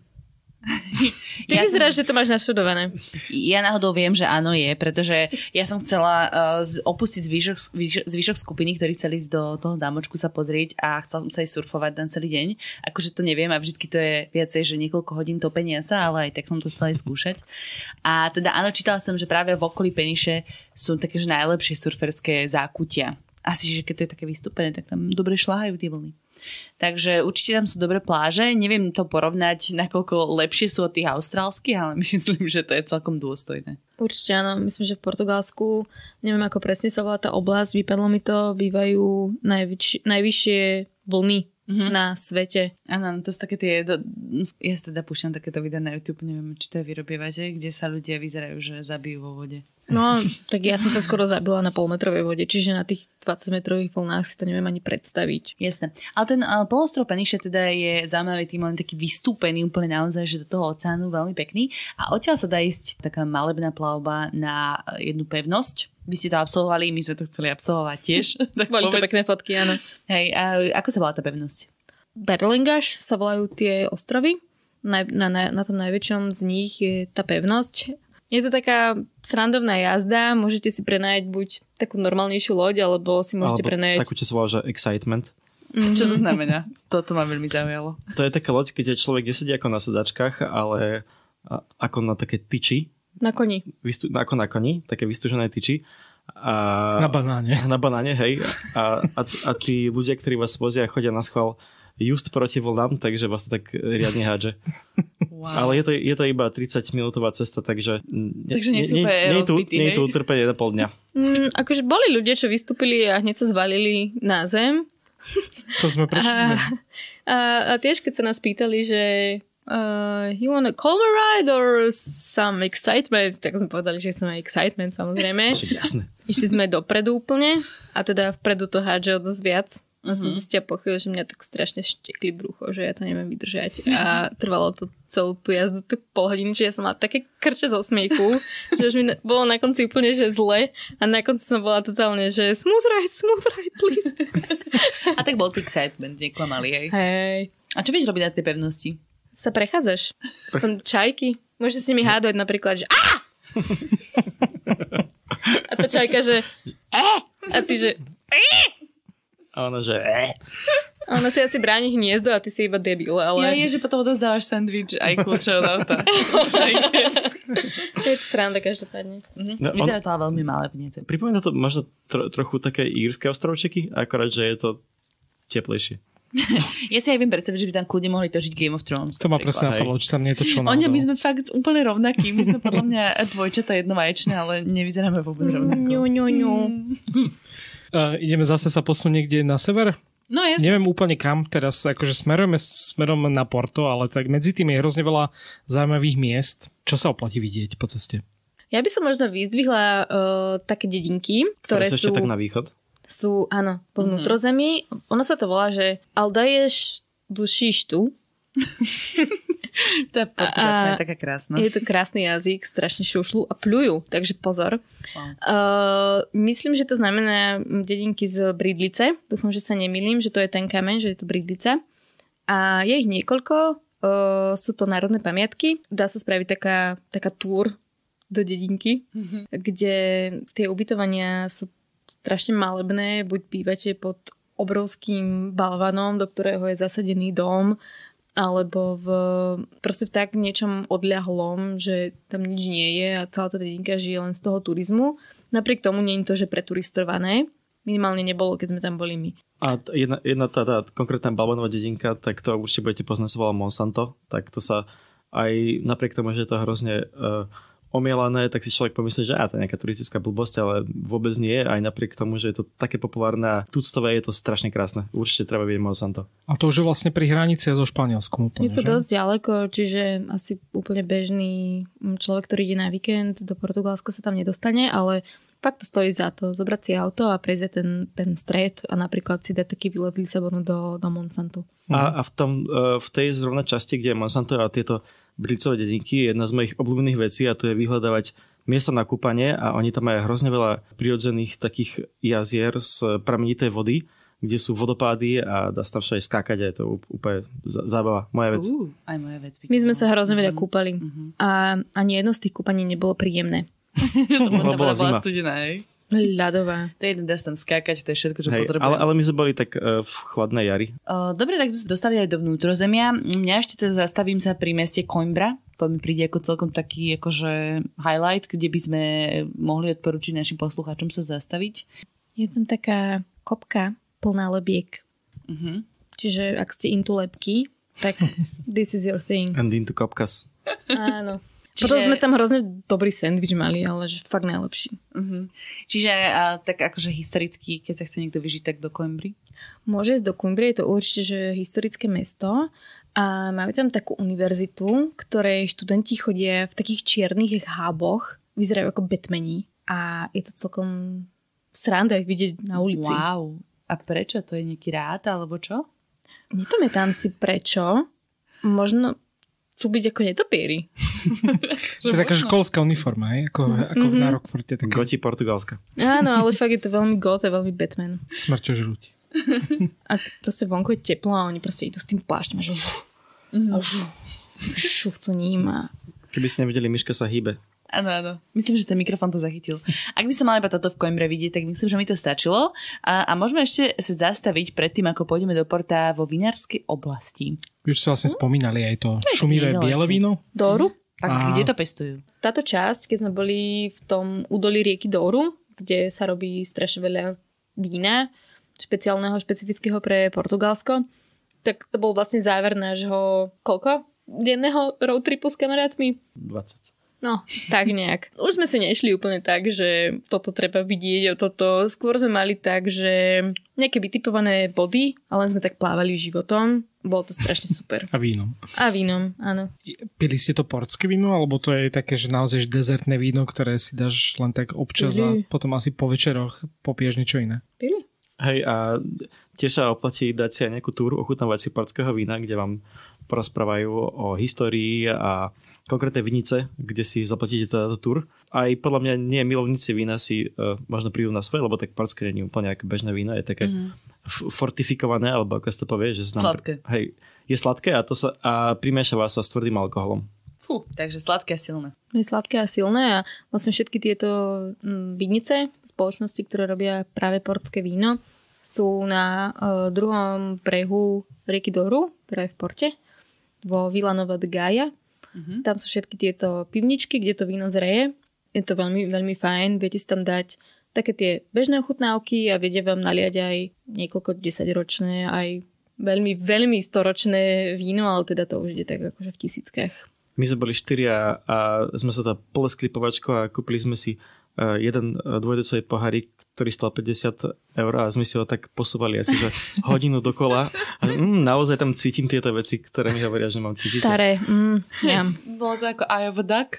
Ty vyzeráš, že to máš naštudované. Ja náhodou viem, že áno je, pretože ja som chcela opustiť zvyšok skupiny, ktorí chceli ísť do toho zámočku sa pozrieť a chcela som sa aj surfovať na celý deň. Akože to neviem a vždycky to je viacej, že niekoľko hodín topenia sa, ale aj tak som to chcela aj skúšať. A teda áno, čítala som, že práve v okolí Peniche sú také, že najlepšie surferské zákutia. Asi, že keď to je také vystúpené, tak tam dobre šľahajú tie vlny. Takže určite tam sú dobré pláže. Neviem to porovnať, nakoľko lepšie sú od tých austrálskych, ale myslím, že to je celkom dôstojné. Určite áno. Myslím, že v Portugalsku, neviem ako presne sa volá tá oblasť, vypadlo mi to, bývajú najvyššie vlny na svete. Áno, to sú také tie... Ja sa teda púšťam takéto videa na YouTube, neviem, či to je vyrobievate, kde sa ľudia vyzerajú, že zabijú vo vode. No, tak ja som sa skoro zabila na polmetrovej vode, čiže na tých 20-metrových vlnách si to neviem ani predstaviť. Jasné. Ale ten polostrov Peniche teda je zaujímavý tým, len taký vystúpený úplne naozaj, že do toho oceánu veľmi pekný. A odtiaľ sa dá ísť taká malebná plavba na jednu pevnosť. Vy ste to absolvovali, my sme to chceli absolvovať tiež. Boli to pekné fotky, áno. Hej, a ako sa volá tá pevnosť? Berlengaš sa volajú tie ostrovy. Na tom najväčšom z nich je tá pevnosť. Je to taká srandovná jazda, môžete si prenajať buď takú normálnejšiu loď, alebo si môžete prenajať... Takú, čo sa volá, že excitement. Čo to znamená? Toto ma veľmi zaujalo. To je taká loď, keď človek nesedí ako na sedačkách, ale ako na také tyči. Na koni. Ako na koni, také vystúžené tyči. Na banáne. Na banáne, hej. A tí ľudia, ktorí vás vozia, chodia na schvál just proti vlnám, takže vás to tak riadne hádže. Wow. Ale je to iba 30-minútová cesta, takže nie sú rozbití, nie je to utrpenie na pol dňa. Akože boli ľudia, čo vystúpili a hneď sa zvalili na zem. To sme prešli. A tiež, keď sa nás pýtali, že You wanna call me ride or some excitement? Tak sme povedali, že chceme excitement, samozrejme. Jasné. Išli sme dopredu úplne a teda vpredu to hádže o dosť viac. A som zistila po chvíľu, že mňa tak strašne štekli brucho, že ja to neviem vydržať. A trvalo to celú tú jazdu tak pol hodiny, že ja som mala také krče zo smiechu, že už mi bolo na konci úplne, že zle. A na konci som bola totálne, že smooth ride, please. A tak bol to excitement, neklamali, hej. Hej. A čo vieš robiť na tej pevnosti? Sa prechádzaš. Sú tam čajky. Môžete s nimi hádať napríklad, že a tá čajka, že a ty, že A ono, že a ona si asi bráni hniezdo a ty si iba debil, ale... Ja je, že potom odozdávaš sandwich aj kľúče od auta. Je to sranda každopádne. No, Vyzerá to ale veľmi malebne. pripomína to možno trochu také írske ostrovčeky, akorát, že je to teplejšie. Ja si aj viem predstaviť, že by tam kľudne mohli točiť Game of Thrones. To ma presne napadlo, či sa netočilo Oni náhodou. my sme fakt úplne rovnakí. My sme podľa mňa dvojčata jednovaječné, ale nevyzeráme vôbec rovnako. Ideme zase sa posunúť niekde na sever? No jasne. Neviem úplne kam, teraz akože smerujeme smerom na Porto, ale tak medzi tým je hrozne veľa zaujímavých miest. Čo sa oplatí vidieť po ceste? Ja by som možno vyzdvihla také dedinky, ktoré sú ešte tak na východ. Sú, áno, po vnútrozemí. Ono sa to volá, že Aldeias do Xistu. Tá portugalčina je taká krásna. Je to krásny jazyk, strašne šušľú a pľujú, takže pozor. Wow. Myslím, že to znamená dedinky z Bridlice. Dúfam, že sa nemýlim, že to je ten kameň, že je to Bridlica. A je ich niekoľko. Sú to národné pamiatky. Dá sa spraviť taká túr do dedinky, kde tie ubytovania sú strašne malebné. Buď bývate pod obrovským balvanom, do ktorého je zasadený dom, alebo proste v tak niečom odľahlom, že tam nič nie je a celá tá dedinka žije len z toho turizmu. Napriek tomu nie je to, že preturistované. Minimálne nebolo, keď sme tam boli my. A jedna tá konkrétna balvanová dedinka, tak to určite budete poznať, sa volá Monsanto. Tak to sa aj napriek tomu, že je to hrozne omielané, tak si človek pomyslí, že to je nejaká turistická blbosť, ale vôbec nie. Aj napriek tomu, že je to také populárne a tuctové, je to strašne krásne. Určite treba vidieť Monsanto. A to už je vlastne pri hranici so Španielskom úplne, Je to že? dosť ďaleko, čiže asi úplne bežný človek, ktorý ide na víkend do Portugalska, sa tam nedostane, ale fakt to stojí za to. Zobrať si auto a prejsť ten stred a napríklad si dať taký výlet z Lisabonu do Monsantu. A v tej zrovna časti, kde je Monsanto a tieto bridlicové dedinky, jedna z mojich obľúbených vecí a to je vyhľadávať miesta na kúpanie a oni tam majú hrozne veľa prirodzených takých jazier z pramenitej vody, kde sú vodopády a dá sa tam všade skákať a je to úplne zábava. Moja vec. Aj moja vec. My sme sa hrozne veľa kúpali a ani jedno z tých kúpaní nebolo príjemné. Lebo tá bola bola zima. studená, hej? Ľadová. To je jedno, dá sa tam skákať, to je všetko, čo Hej, potrebujem. ale my sme boli tak v chladnej jari. Dobre, tak by sme dostali aj do vnútrozemia. Mňa ešte teda zastavím sa pri meste Coimbra. To mi príde ako celkom taký akože highlight, kde by sme mohli odporučiť našim poslucháčom sa zastaviť. Je tam taká kopka plná lebiek. Čiže ak ste into lebky, tak this is your thing. And into kopkas. Áno. Potom sme tam hrozne dobrý sendvič mali, ale že fakt najlepší. Čiže tak akože historicky, keď sa chce niekto vyžiť, tak do Coimbry? Môže ísť do Coimbry, je to určite že historické mesto a máme tam takú univerzitu, ktorej študenti chodia v takých čiernych háboch, vyzerajú ako Batmani a je to celkom sranda ich vidieť na ulici. Wow. A prečo? To je nejaký rád, alebo čo? Nepamätám si prečo. Možno chcú byť ako netopieri. To je taká školská uniforma, hej? Ako na Rockforte. Goti Portugalska. Áno, ale fakt je to veľmi goth a veľmi Batman. Smrťožrúti. A proste vonku je teplo a oni proste idú s tým plášťom a šuchcú ním a... Keby ste nevideli, Miška sa hýbe. Áno, áno. Myslím, že ten mikrofón to zachytil. Ak by som mala iba toto v Coimbre vidieť, tak myslím, že mi to stačilo. A môžeme ešte sa zastaviť predtým, ako pôjdeme do Porta vo vinárskej oblasti. Už sa vlastne spomínali aj to šumivé nedaleko. biele víno. Doru? Tak kde to pestujú? Táto časť, keď sme boli v tom údolí rieky Douru, kde sa robí strašne veľa vína, špecifického pre Portugalsko, tak to bol vlastne záver nášho, koľko? Denného roadtripu s kamarátmi? 20. No, tak nejak. Už sme si nešli úplne tak, že toto treba vidieť a toto. Skôr sme mali tak, že nejaké vytipované body, ale sme tak plávali životom. Bolo to strašne super. A vínom. A vínom, áno. Pili ste to portské víno, alebo to je také, že naozaj dezertné víno, ktoré si dáš len tak občas a potom asi po večeroch popiješ niečo iné? Pili. Hej, a tiež sa oplatí dať si aj nejakú túru, ochutnávať si portského vína, kde vám porozprávajú o histórii a konkrétne vinice, kde si zaplatíte teda túr. Aj podľa mňa nie milovníci vína si možno prídu na svoje, lebo tak portské nie je úplne ako bežné víno, je také fortifikované, alebo ako sa to povie, že sladké. Hej, je sladké a primiešava sa s tvrdým alkoholom. Fú, takže sladké a silné. Je sladké a silné a vlastne všetky tieto vinice, spoločnosti, ktoré robia práve portské víno, sú na druhom brehu rieky Douro, ktorá je v Porte, vo Vila Nova de Gaia. Tam sú všetky tieto pivničky, kde to víno zreje. Je to veľmi, veľmi fajn. Viete si tam dať také tie bežné ochutnávky a viete vám naliať aj niekoľko 10-ročné, aj veľmi, veľmi 100-ročné víno, ale teda to už ide tak akože v tisíckach. My sme boli 4 a sme sa tam pleskli povačko a kúpili sme si jeden dvojdecový pohárik, ktorý stal 50 eur a sme si ho tak posúvali asi že hodinu dokola. A naozaj tam cítim tieto veci, ktoré mi hovoria, že mám cítiť. Staré. Ja. Bolo to ako Eye of a Duck?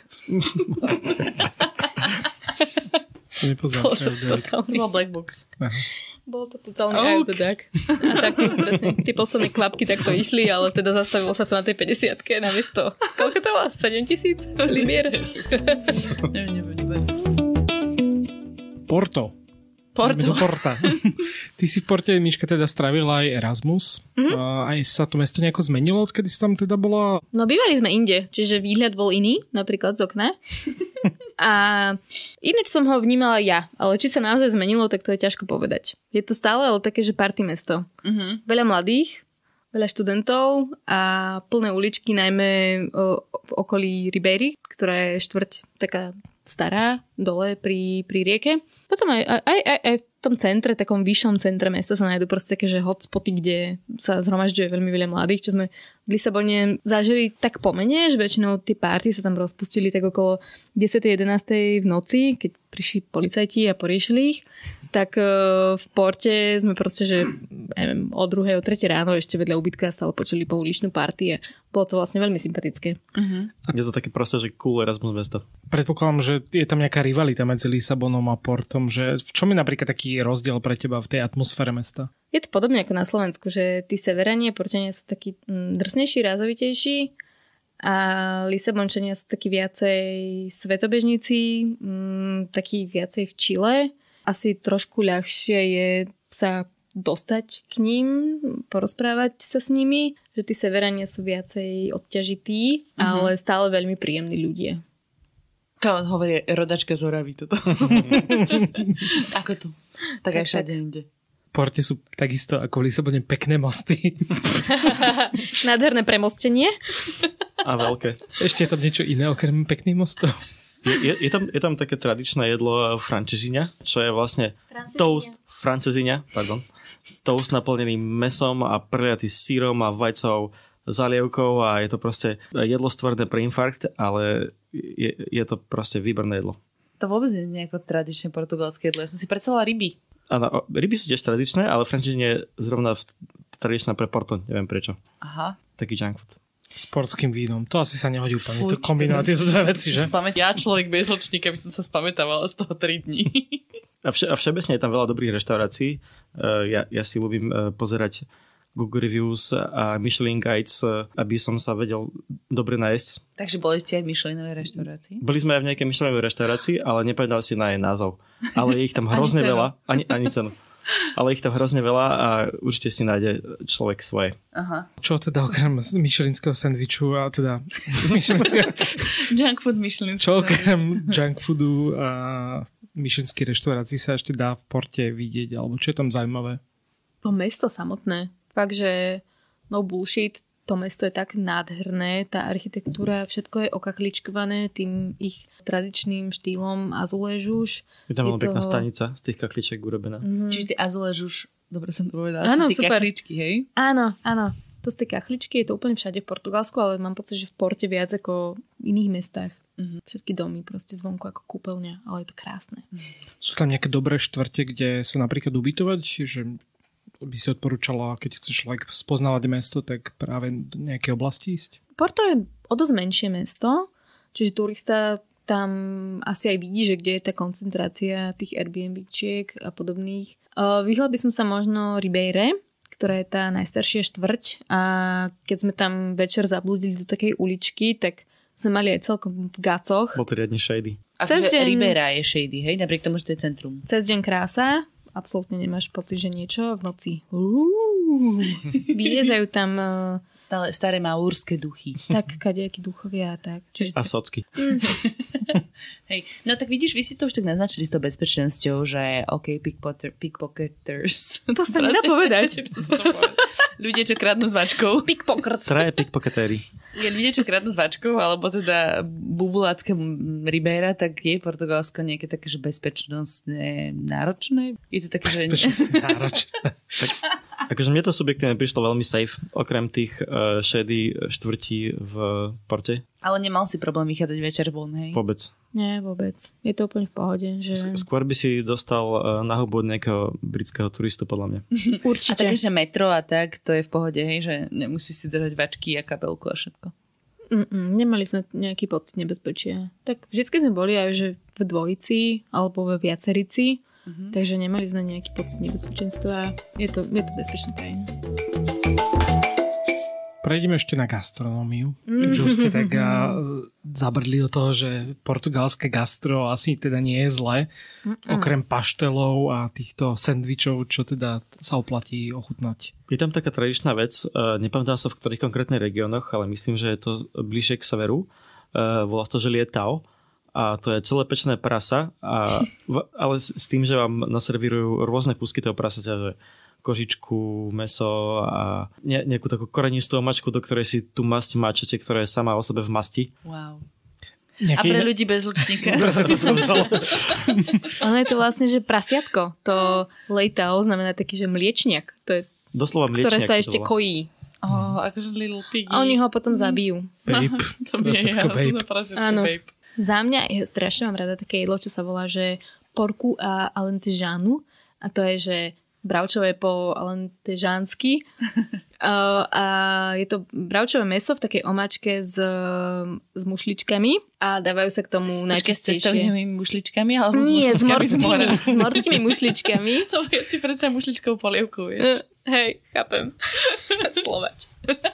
To nepoznám. Bolo Black Box. Aha. Bolo to totálne Eye of the Duck. A tak presne, tie posledné kvapky takto išli, ale teda zastavilo sa to na tej 50-ke namiesto. Koľko to bolo? 7 000 libier? Neviem. Porto. Porta. Ty si v Porte, Miška, teda strávila aj Erasmus. Aj sa to mesto nejako zmenilo, odkedy si tam teda bola? No bývali sme inde, čiže výhľad bol iný, napríklad z okna. A ináč som ho vnímala ja, ale či sa naozaj zmenilo, tak to je ťažko povedať. Je to stále ale také, že party mesto. Veľa mladých, veľa študentov a plné uličky, najmä v okolí Ribéry, ktorá je štvrť taká stará, dole pri rieke. Potom aj v tom centre, takom vyššom centre mesta sa nájdú proste také, že hotspoty, kde sa zhromažďuje veľmi veľa mladých, čo sme v Lisabone zažili tak pomene, že väčšinou tie párty sa tam rozpustili tak okolo 10.11. v noci, keď prišli policajti a poriešili ich. Tak v Porte sme proste, že neviem, o 2. o 3. ráno ešte vedľa ubytka stále počuli pouličnú party a bolo to vlastne veľmi sympatické. Je to také proste, že cool Erasmus mesto. Predpokladám, že je tam nejaká rivalita medzi Lisabonom a Portom, že v čom je napríklad taký rozdiel pre teba v tej atmosfére mesta? Je to podobne ako na Slovensku, že tí severania, Porťania sú takí drsnejší, rázovitejší a Lisabončania sú takí viacej svetobežníci, takí viacej v Čile. Asi trošku ľahšie je sa dostať k ním, porozprávať sa s nimi, že tí severania sú viacej odťažití, ale stále veľmi príjemní ľudia. Kámo hovorí rodačka z Oravy toto. Ako tu. Tak aj všade inde. V Porte sú takisto ako v Lisabone pekné mosty. Nádherné premostenie. A veľké. Ešte je tam niečo iné okrem pekných mostov. Je tam také tradičné jedlo franceziňa, čo je vlastne toast franceziňa, toast naplnený mesom a preliatý sírom a vajcov, zalievkou a je to proste jedlo stvorné pre infarkt, ale je to proste výborné jedlo. To vôbec nie je nejako tradičné portugalské jedlo. Ja som si predstavila ryby. Áno, ryby sú tiež tradičné, ale franceziňa je zrovna tradičná pre Porto, neviem prečo. Aha. Taký junk food. S portským vínom. To asi sa nehodí úplne. To kombinovať tieto dve veci, že? Ja človek bez ročníka by som sa spamätávala z toho 3 dní. A všeobecne je tam veľa dobrých reštaurácií. Ja si ľúbim pozerať Google Reviews a Michelin Guides, aby som sa vedel dobre nájsť. Takže boli ste aj v Michelinovej reštaurácii? Boli sme aj v nejakej Michelinovej reštaurácii, ale nepamätal si na jej názov. Ale je ich tam hrozne veľa. Ani cenu. Ale ich tam hrozne veľa a určite si nájde človek svoje. Aha. Čo teda okrem michelinského sandviču a teda junk food michelinského čo okrem junk foodu a michelinskej reštaurácii sa ešte dá v Porte vidieť, alebo čo je tam zaujímavé? To mesto samotné. Fakt, že no bullshit, to mesto je tak nádherné, tá architektúra, všetko je okakličkované tým ich tradičným štýlom azulé žuž. Je tam veľmi pekná stanica z tých kakličiek urobená. Čiže tie azulé žuž, dobre som to povedala, áno, sú tie super. kakličky, hej? Áno. To sú tie kachličky, je to úplne všade v Portugalsku, ale mám pocit, že v Porte viac ako v iných mestách. Všetky domy proste zvonku ako kúpeľňa, ale je to krásne. Sú tam nejaké dobré štvrte, kde sa napríklad ubytovať, že by si odporúčala, keď chce človek spoznávať mesto, tak práve do nejakej oblasti ísť? Porto je o dosť menšie mesto, čiže turista tam asi aj vidí, že kde je tá koncentrácia tých Airbnb-čiek a podobných. Vyhla by som sa možno Ribeire, ktorá je tá najstaršia štvrť, a keď sme tam večer zablúdili do takej uličky, tak sme mali aj celkom v gacoch. Bol to riadne shady. Akože Ribeira je shady, hej? Napriek tomu, že to je centrum. Cez deň krása, absolútne nemáš pocit, že niečo v noci. Vyliezajú tam Stále staré maúrske duchy. tak kadejakí duchovia a tak. A socky. Hej. No tak vidíš, vy si to už tak naznačili s tou bezpečnosťou, že OK, pickpocketers. To sa nedá povedať. Ľudia, čo kradnú s váčkou. Pickpockets. Traje pickpocketéri. Ľudia, čo kradnú s váčkou, alebo teda bubulácké Ribeira, tak je Portugalsko nejaké také, že bezpečnostne náročné? Je to také, že... Bezpečnostne náročné. Akože mne to subjektívne prišlo veľmi safe, okrem tých shady štvrtí v Porte. Ale nemal si problém vychádzať večer von, hej? Vôbec. Nie, vôbec. Je to úplne v pohode. Že... Skôr by si dostal na hubu od nejakého britského turistu, podľa mňa. Určite. A také, že metro a tak, to je v pohode, hej? Že nemusíš si držať vačky a kabelku a všetko. Nemali sme nejaký pocit nebezpečia. Tak vždycky sme boli aj že v dvojici alebo ve viacerici, takže nemali sme nejaký pocit nebezpečenstva. Je to bezpečná krajina. Prejdeme ešte na gastronómiu. Čo ste tak zabrdli do toho, že portugalské gastro asi teda nie je zlé. Okrem paštelov a týchto sendvičov, čo teda sa oplatí ochutnať. Je tam taká tradičná vec, nepamätám sa v ktorých konkrétnych regiónoch, ale myslím, že je to bližšie k severu. Volá to, že lietao. A to je celé pečené prasa, ale s tým, že vám naservírujú rôzne kúsky toho prasaťa, že kožičku, mäso a nejakú takú korenistú omačku, do ktorej si tú masť máčete, ktorá je sama o sebe v masti. Wow. A pre ľudí bez žlčníka. Ono je to vlastne, že prasiatko. To leitao znamená taký, že mliečniak. To je, doslova mliečniak. ktoré sa ešte kojí. Akože little piggy. A oni ho potom zabijú. Babe. To je babe. Áno. Za mňa je strašne mám rada také jedlo, čo sa volá, že porku a alentejanu. A to je, že bravčové po alentežánsky. A je to bravčové mäso v takej omáčke s mušličkami a dávajú sa k tomu najčastejšie. S cestovnými mušličkami? Alebo Nie, s morskými mušličkami. To ja si predsa mušličkou polievku, vieš. Hej, chápem. Slovač.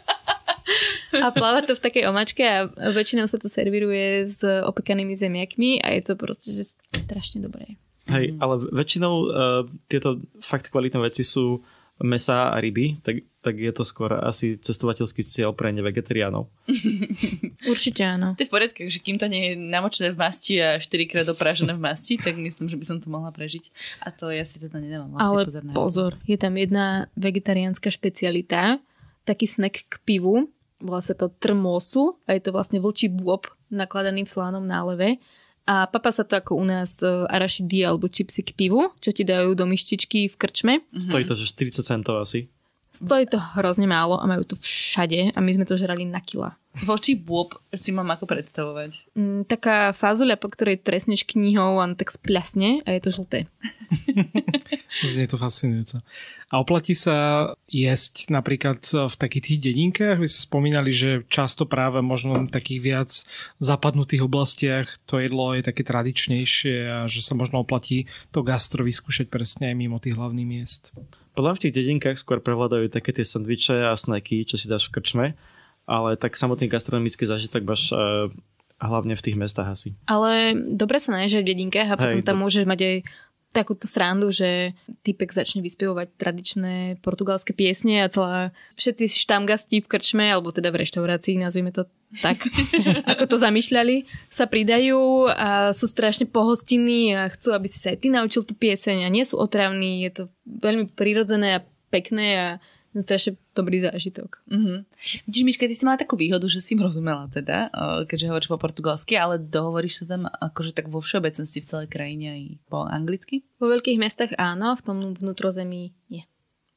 A pláva to v takej omáčke a väčšinou sa to servíruje s opekanými zemiakmi a je to proste že strašne dobré. Hej, ale väčšinou tieto fakt kvalitné veci sú mäsa a ryby, tak je to skôr asi cestovateľský cieľ pre nevegetariánov. Určite áno. To je v poriadku, že kým to nie je namočené v masti a 4-krát dopražené v masti, tak myslím, že by som to mohla prežiť. A to ja si teda nedávam vlastne ale pozor na pozor, je tam jedna vegetariánska špecialita, taký snack k pivu, volá sa to trmosu a je to vlastne vlčí bôb nakladaný v slanom náleve. A papá sa to ako u nás arašidy alebo čipsy k pivu, čo ti dajú do myštičky v krčme. Stojí to, že 40 centov asi. Stojí to hrozne málo a majú to všade a my sme to žrali na kila. Vlčí bôb si mám ako predstavovať. Taká fázuľa, po ktorej trestneš knihou a tak spľasne a je to žlté. Znie to fascinujúce. A oplatí sa jesť napríklad v takých tých dedinkách? Vy ste spomínali, že často práve možno v takých viac zapadnutých oblastiach to jedlo je také tradičnejšie a že sa možno oplatí to gastro vyskúšať presne aj mimo tých hlavných miest. Podľa mňa v tých dedinkách skôr prevládajú také tie sandviče a snacky, čo si dáš v krčme, ale tak samotný gastronomický zážitok máš hlavne v tých mestách asi. Ale dobre sa nájde aj v dedinkách a potom tam môžeš mať aj takúto srandu, že typek začne vyspievovať tradičné portugalské piesne a všetci štamgasti v krčme, alebo teda v reštaurácii, nazvime to tak, ako to zamýšľali, sa pridajú a sú strašne pohostinní a chcú, aby si sa aj ty naučil tú pieseň a nie sú otravní. Je to veľmi prirodzené a pekné a strašne dobrý zážitok. Vidíš, Miška, ty si mala takú výhodu, že si im rozumela teda, keďže hovoríš po portugalsky, ale dohovoríš sa tam akože tak vo všeobecnosti v celej krajine aj po anglicky? Vo veľkých mestách áno, v tom vnútrozemí nie.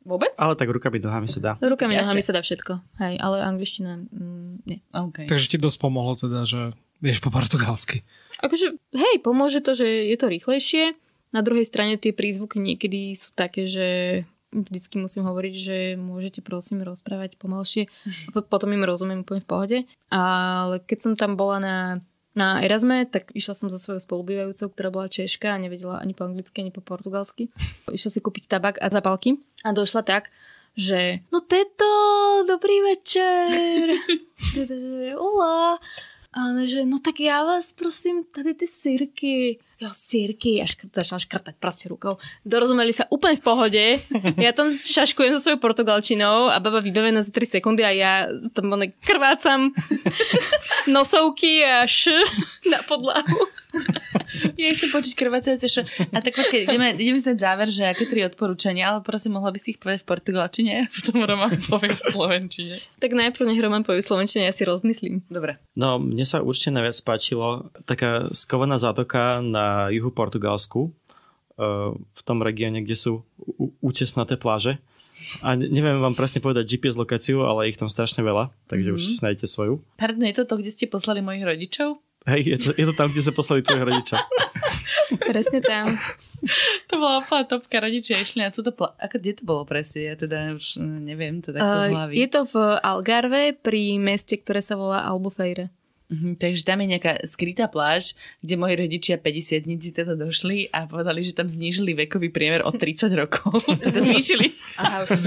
Vôbec? Ale tak rukami, nohami sa dá. Rukami, Jasne. nohami sa dá všetko. Hej, ale angličtina nie. Okay. Takže ti dosť pomohlo teda, že vieš po portugalsky. Akože, hej, pomôže to, že je to rýchlejšie. Na druhej strane tie prízvuky niekedy sú také, že vždycky musím hovoriť, že môžete prosím rozprávať pomalšie. Potom im rozumiem úplne v pohode. Ale keď som tam bola na Erasme, tak išla som so svojou spolubývajúcou, ktorá bola Češka a nevedela ani po anglicky, ani po portugalsky. Išla si kúpiť tabak a zapalky a došla tak, že no teto, dobrý večer. Hola. A ona, že no tak já vás prosím, tady ty sirky. Jo, sirky. A začala škrtať proste rukou. Dorozumeli sa úplne v pohode. Ja tam šaškujem so svojou portugalčinou a baba vybavená za 3 sekundy a ja tam krvácam nosovky a na podlahu. Ja chcem počuť krvácajúce š. A tak počkaj, ideme si dať záver, že aké 3 odporúčania, ale prosím, mohla by si ich povedať v portugalčine a potom Roman povie v slovenčine. Tak najprv nech Roman povie v slovenčine, ja si rozmyslím. Dobre. No, mne sa určite najviac páčilo taká skovaná zátoka na juhu Portugalsku, v tom regióne, kde sú útesnaté pláže. A neviem vám presne povedať GPS lokáciu, ale ich tam strašne veľa, takže už si nájdete svoju. Pardon, je to, kde ste poslali mojich rodičov? Hej, je to tam, kde sa poslali tvojich rodičov. Presne tam. To bola úplná topka, rodičia išli na túto kde to bolo presne? Ja teda už neviem to takto z hlavy. Je to v Algarve pri meste, ktoré sa volá Albufeira. Takže tam je nejaká skrytá pláž, kde moji rodičia 50-tníci teda došli a povedali, že tam znížili vekový priemer o 30 rokov. Teda zvýšili. Aha, už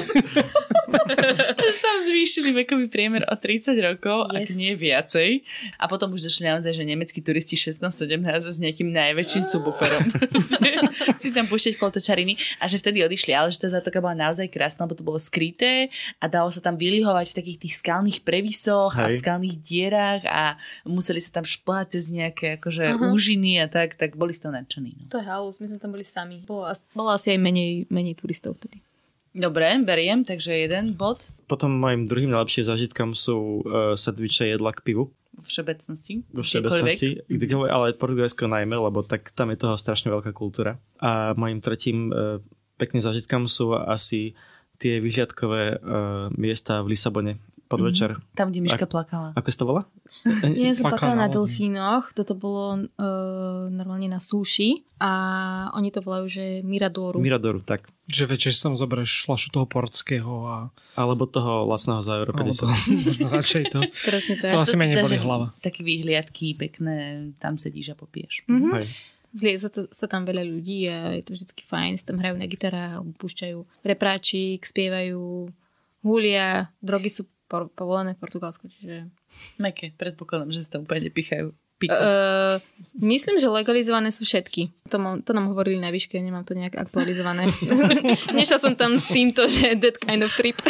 tam zvýšili vekový priemer o 30 rokov, yes. Ak nie viacej. A potom už došli naozaj, že nemeckí turisti 16-17 s nejakým najväčším subwooferom. Si tam púšťať poltočariny a že vtedy odišli, ale že tá zátoka bola naozaj krásna, lebo to bolo skryté a dalo sa tam vylihovať v takých tých skalných previsoch a v skalných dierách a museli sa tam šplhať cez nejaké akože úžiny a tak boli z toho nadšení. No. To je halus, my sme tam boli sami. Bolo asi aj menej turistov vtedy. Dobre, beriem, takže 1 bod. Potom mojim druhým najlepším zážitkom sú sandviče jedla k pivu. Vo všeobecnosti. Vo všeobecnosti, ale Portugalsko najmä, lebo tak tam je toho strašne veľká kultúra. A mojim tretím pekným zážitkom sú asi tie vyhliadkové miesta v Lisabone podvečer. Tam, kde Miška plakala. Ako si to volá? Nie, som plakala na delfínoch. Toto bolo normálne na súši a oni to volajú, že Miradoru. Miradoru, tak. Že večer sa zoberieš fľašu toho portského a... Alebo toho vlastného za euro 50. Možno radšej to. Presne to. Z toho asi menej boli hlava. Také výhliadky pekné, tam sedíš a popiješ. Mm-hmm. Zlieza sa tam veľa ľudí a je to vždycky fajn. Si tam hrajú na gitara alebo púšťajú repráčik, spievajú, hulia, drogy sú povolené v Portugalsku, čiže... Meké, predpokladám, že si tam úplne nepichajú. Myslím, že legalizované sú všetky. To nám hovorili na výške, nemám to nejak aktualizované. Nešla som tam s týmto, že that kind of trip.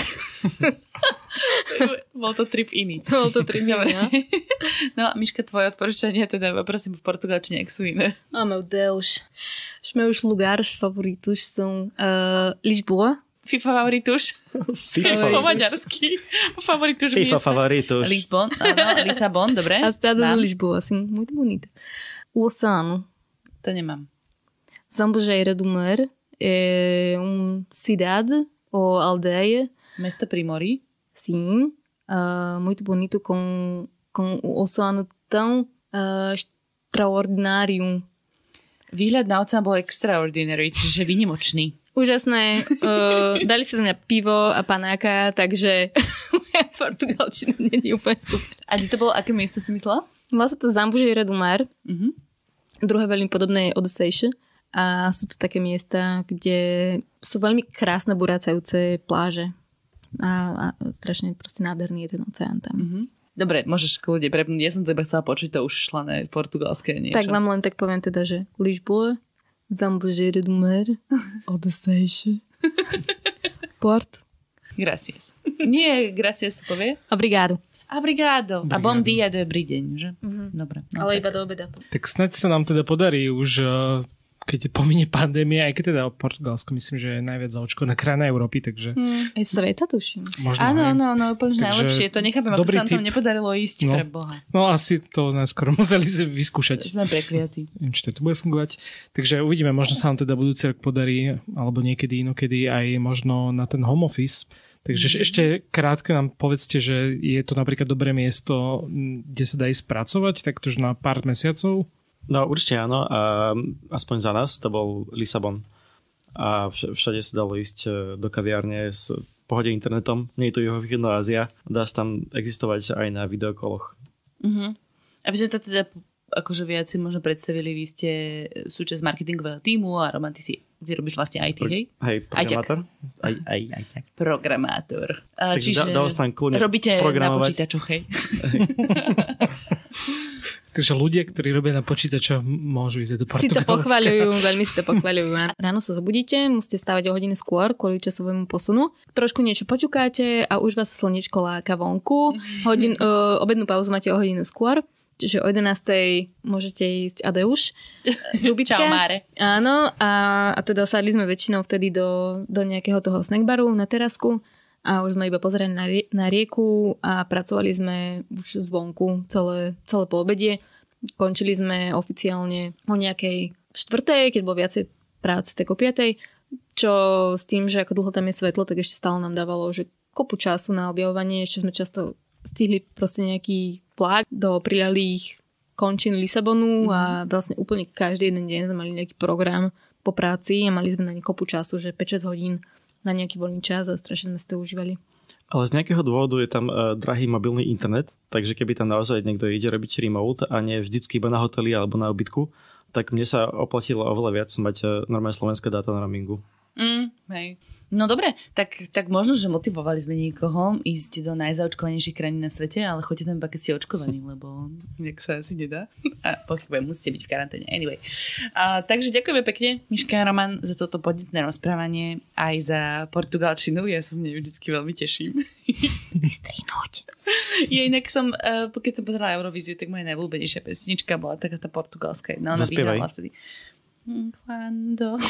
Bol to trip iný. Bol to trip iný, no. No a Miška, tvoje odporúčania teda, prosím, v portugalčine, ak sú iné. Oh meu Deus. Os meus lugares favoritos são Lisboa. FIFA favoritus. Po maďarsky. Favoritus FIFA miesta. favoritus. Lisabon, dobre. A cidade de Lisboa, assim, muito bonita. O oceano. To nemám. Zambujeira do Mar é cidade ou aldeia. Mesto pri mori. Sim. Muito bonito com o oceano tão extraordinário. Výhľad na oceán bol extraordinary, čiže výnimočný. Úžasné. Dali si na pivo a panáka, takže moja portugalčina nie je úplne super. A kde to bolo, aké miesto si myslela? Volá sa to Zambujeira do Mar. Druhé veľmi podobné je Odisejše. A sú to také miesta, kde sú veľmi krásne burácajúce pláže. A strašne proste nádherný je ten oceán tam. Dobre, môžeš kľudne prepnúť. Ja som teba chcela počuť to už šlané portugalské niečo. Tak vám len tak poviem teda, že Lisboa, Zambujeira do Mar, Odisejše, Porto. Gracias. Nie, gracias povie? Obrigado. Obrigado. A bom dia, dobrý deň, že? Dobre. Ale iba do obeda. Tak snáď sa nám teda podarí už keď pominie pandémia, aj keď teda Portugalsko myslím, že je najviac zaočkovaná krajina Európy, takže... Aj sveta tuším. Možno Áno, úplne najlepšie. To nechápem, ako sa nám tam nepodarilo ísť pre Boha. No asi to najskôr museli vyskúšať. Sme prekliatí. Neviem, či to bude fungovať. Takže uvidíme, možno sa nám teda budúci rok podarí, alebo niekedy inokedy aj možno na ten home office. Takže ešte krátko nám povedzte, že je to napríklad dobré miesto, kde sa dá ísť pracovať, tak už na pár mesiacov? No určite áno, aspoň za nás to bol Lisabon. A všade sa dalo ísť do kaviárne s pohode internetom. Nie je to juhovýchodná Ázia, dá sa tam existovať aj na videokoloch. Aby sme to teda akože viac si možno predstavili, vy ste súčasť marketingového tímu a Roman, ty robíš vlastne IT, hej? Hej, programátor. Aj Programátor. Čiže robíte na počítačoch, hej? Takže ľudia, ktorí robia na počítačoch, môžu ísť do Portugalska. Si to pochvaľujú, veľmi si to pochvaľujú. Ráno sa zobudíte, musíte stávať o hodinu skôr kvôli časovému posunu. Trošku niečo poťukáte a už vás slniečko láka vonku. Obednú pauzu máte o hodinu skôr. Čiže o 11:00 môžete ísť adeuš. Zubička. Čau, Máre. Áno, a teda sadli sme väčšinou vtedy do nejakého toho snackbaru na terasku a už sme iba pozerali na rieku a pracovali sme už zvonku celé po obede. Končili sme oficiálne o nejakej 4:00, keď bolo viacej práce, tak o 5:00, čo s tým, že ako dlho tam je svetlo, tak ešte stále nám dávalo, že kopu času na objavovanie. Ešte sme často stihli proste nejaký vlak do priľahlých končín Lisabonu a vlastne úplne každý jeden deň sme mali nejaký program po práci a mali sme na ne kopu času, že 5-6 hodín na nejaký voľný čas a strašne sme si to užívali. Ale z nejakého dôvodu je tam drahý mobilný internet, takže keby tam naozaj niekto ide robiť remote a nie vždycky iba na hoteli alebo na ubytku, tak mne sa oplatilo oveľa viac mať normálne slovenské dáta na roamingu. Hej. No dobre, tak možno, že motivovali sme niekoho ísť do najzaočkovanejších krajín na svete, ale choďte tam iba, keď ste očkovaní, lebo inak sa asi nedá. A pochybujem, musíte byť v karanténe. Anyway. Takže ďakujeme pekne, Miška a Roman, za toto podnetné rozprávanie, aj za portugalčinu. Ja sa z nej vždycky veľmi teším. Vystrihnúť. Ja inak keď som pozerala Eurovíziu, tak moja najvľúbenejšia pesnička bola taká tá portugalská. No, ona vyhrala vtedy. Quando?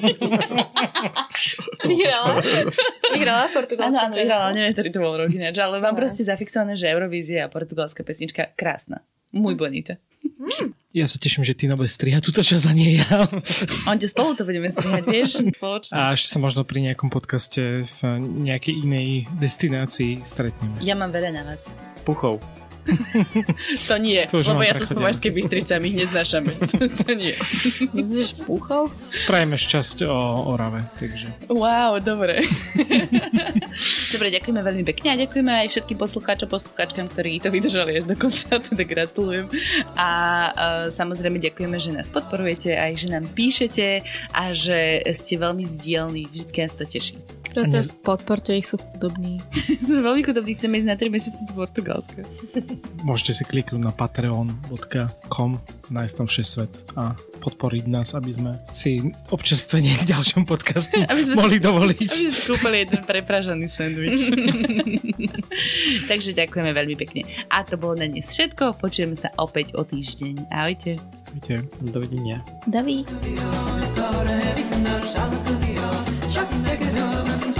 Vyhrala portugalčina. Áno, vyhrala, neviem, ktorý to bol rok ináč, ale mám proste zafixované, že Eurovízia a portugalská pesnička krásna. Muy bonita. Ja sa teším, že ty bude strihať túto časť a nie ja. On spolu to budeme strihať, vieš? Spoločne. A ešte sa možno pri nejakom podcaste v nejakej inej destinácii stretneme. Ja mám veľa na vás. Puchov. To nie, lebo ja som z Považskej Bystrice a my ich neznášame. To nie. Myslíš Puchov? Spravíme šťasť o Orave, takže... Wow, dobre. Dobre, ďakujeme veľmi pekne a ďakujeme aj všetkým poslucháčom, ktorí to vydržali až do konca, teda gratulujem. A samozrejme ďakujeme, že nás podporujete, aj že nám píšete a že ste veľmi zdielní. Vždycky nás to teší. Prosím, podporte ich, sú chudobní. Sme veľmi chudobní, chceme ísť na 3 mesiace do Portugalska. Môžete si kliknúť na patreon.com, nájsť tam svet a podporiť nás, aby sme si občerstvenie k ďalšom podcastu mohli dovoliť. Aby sme si kúpili jeden prepražaný sandwich. Takže ďakujeme veľmi pekne. A to bolo na dnes všetko. Počujeme sa opäť o týždeň. Ahojte. Ahojte. Dovidenia. Daví.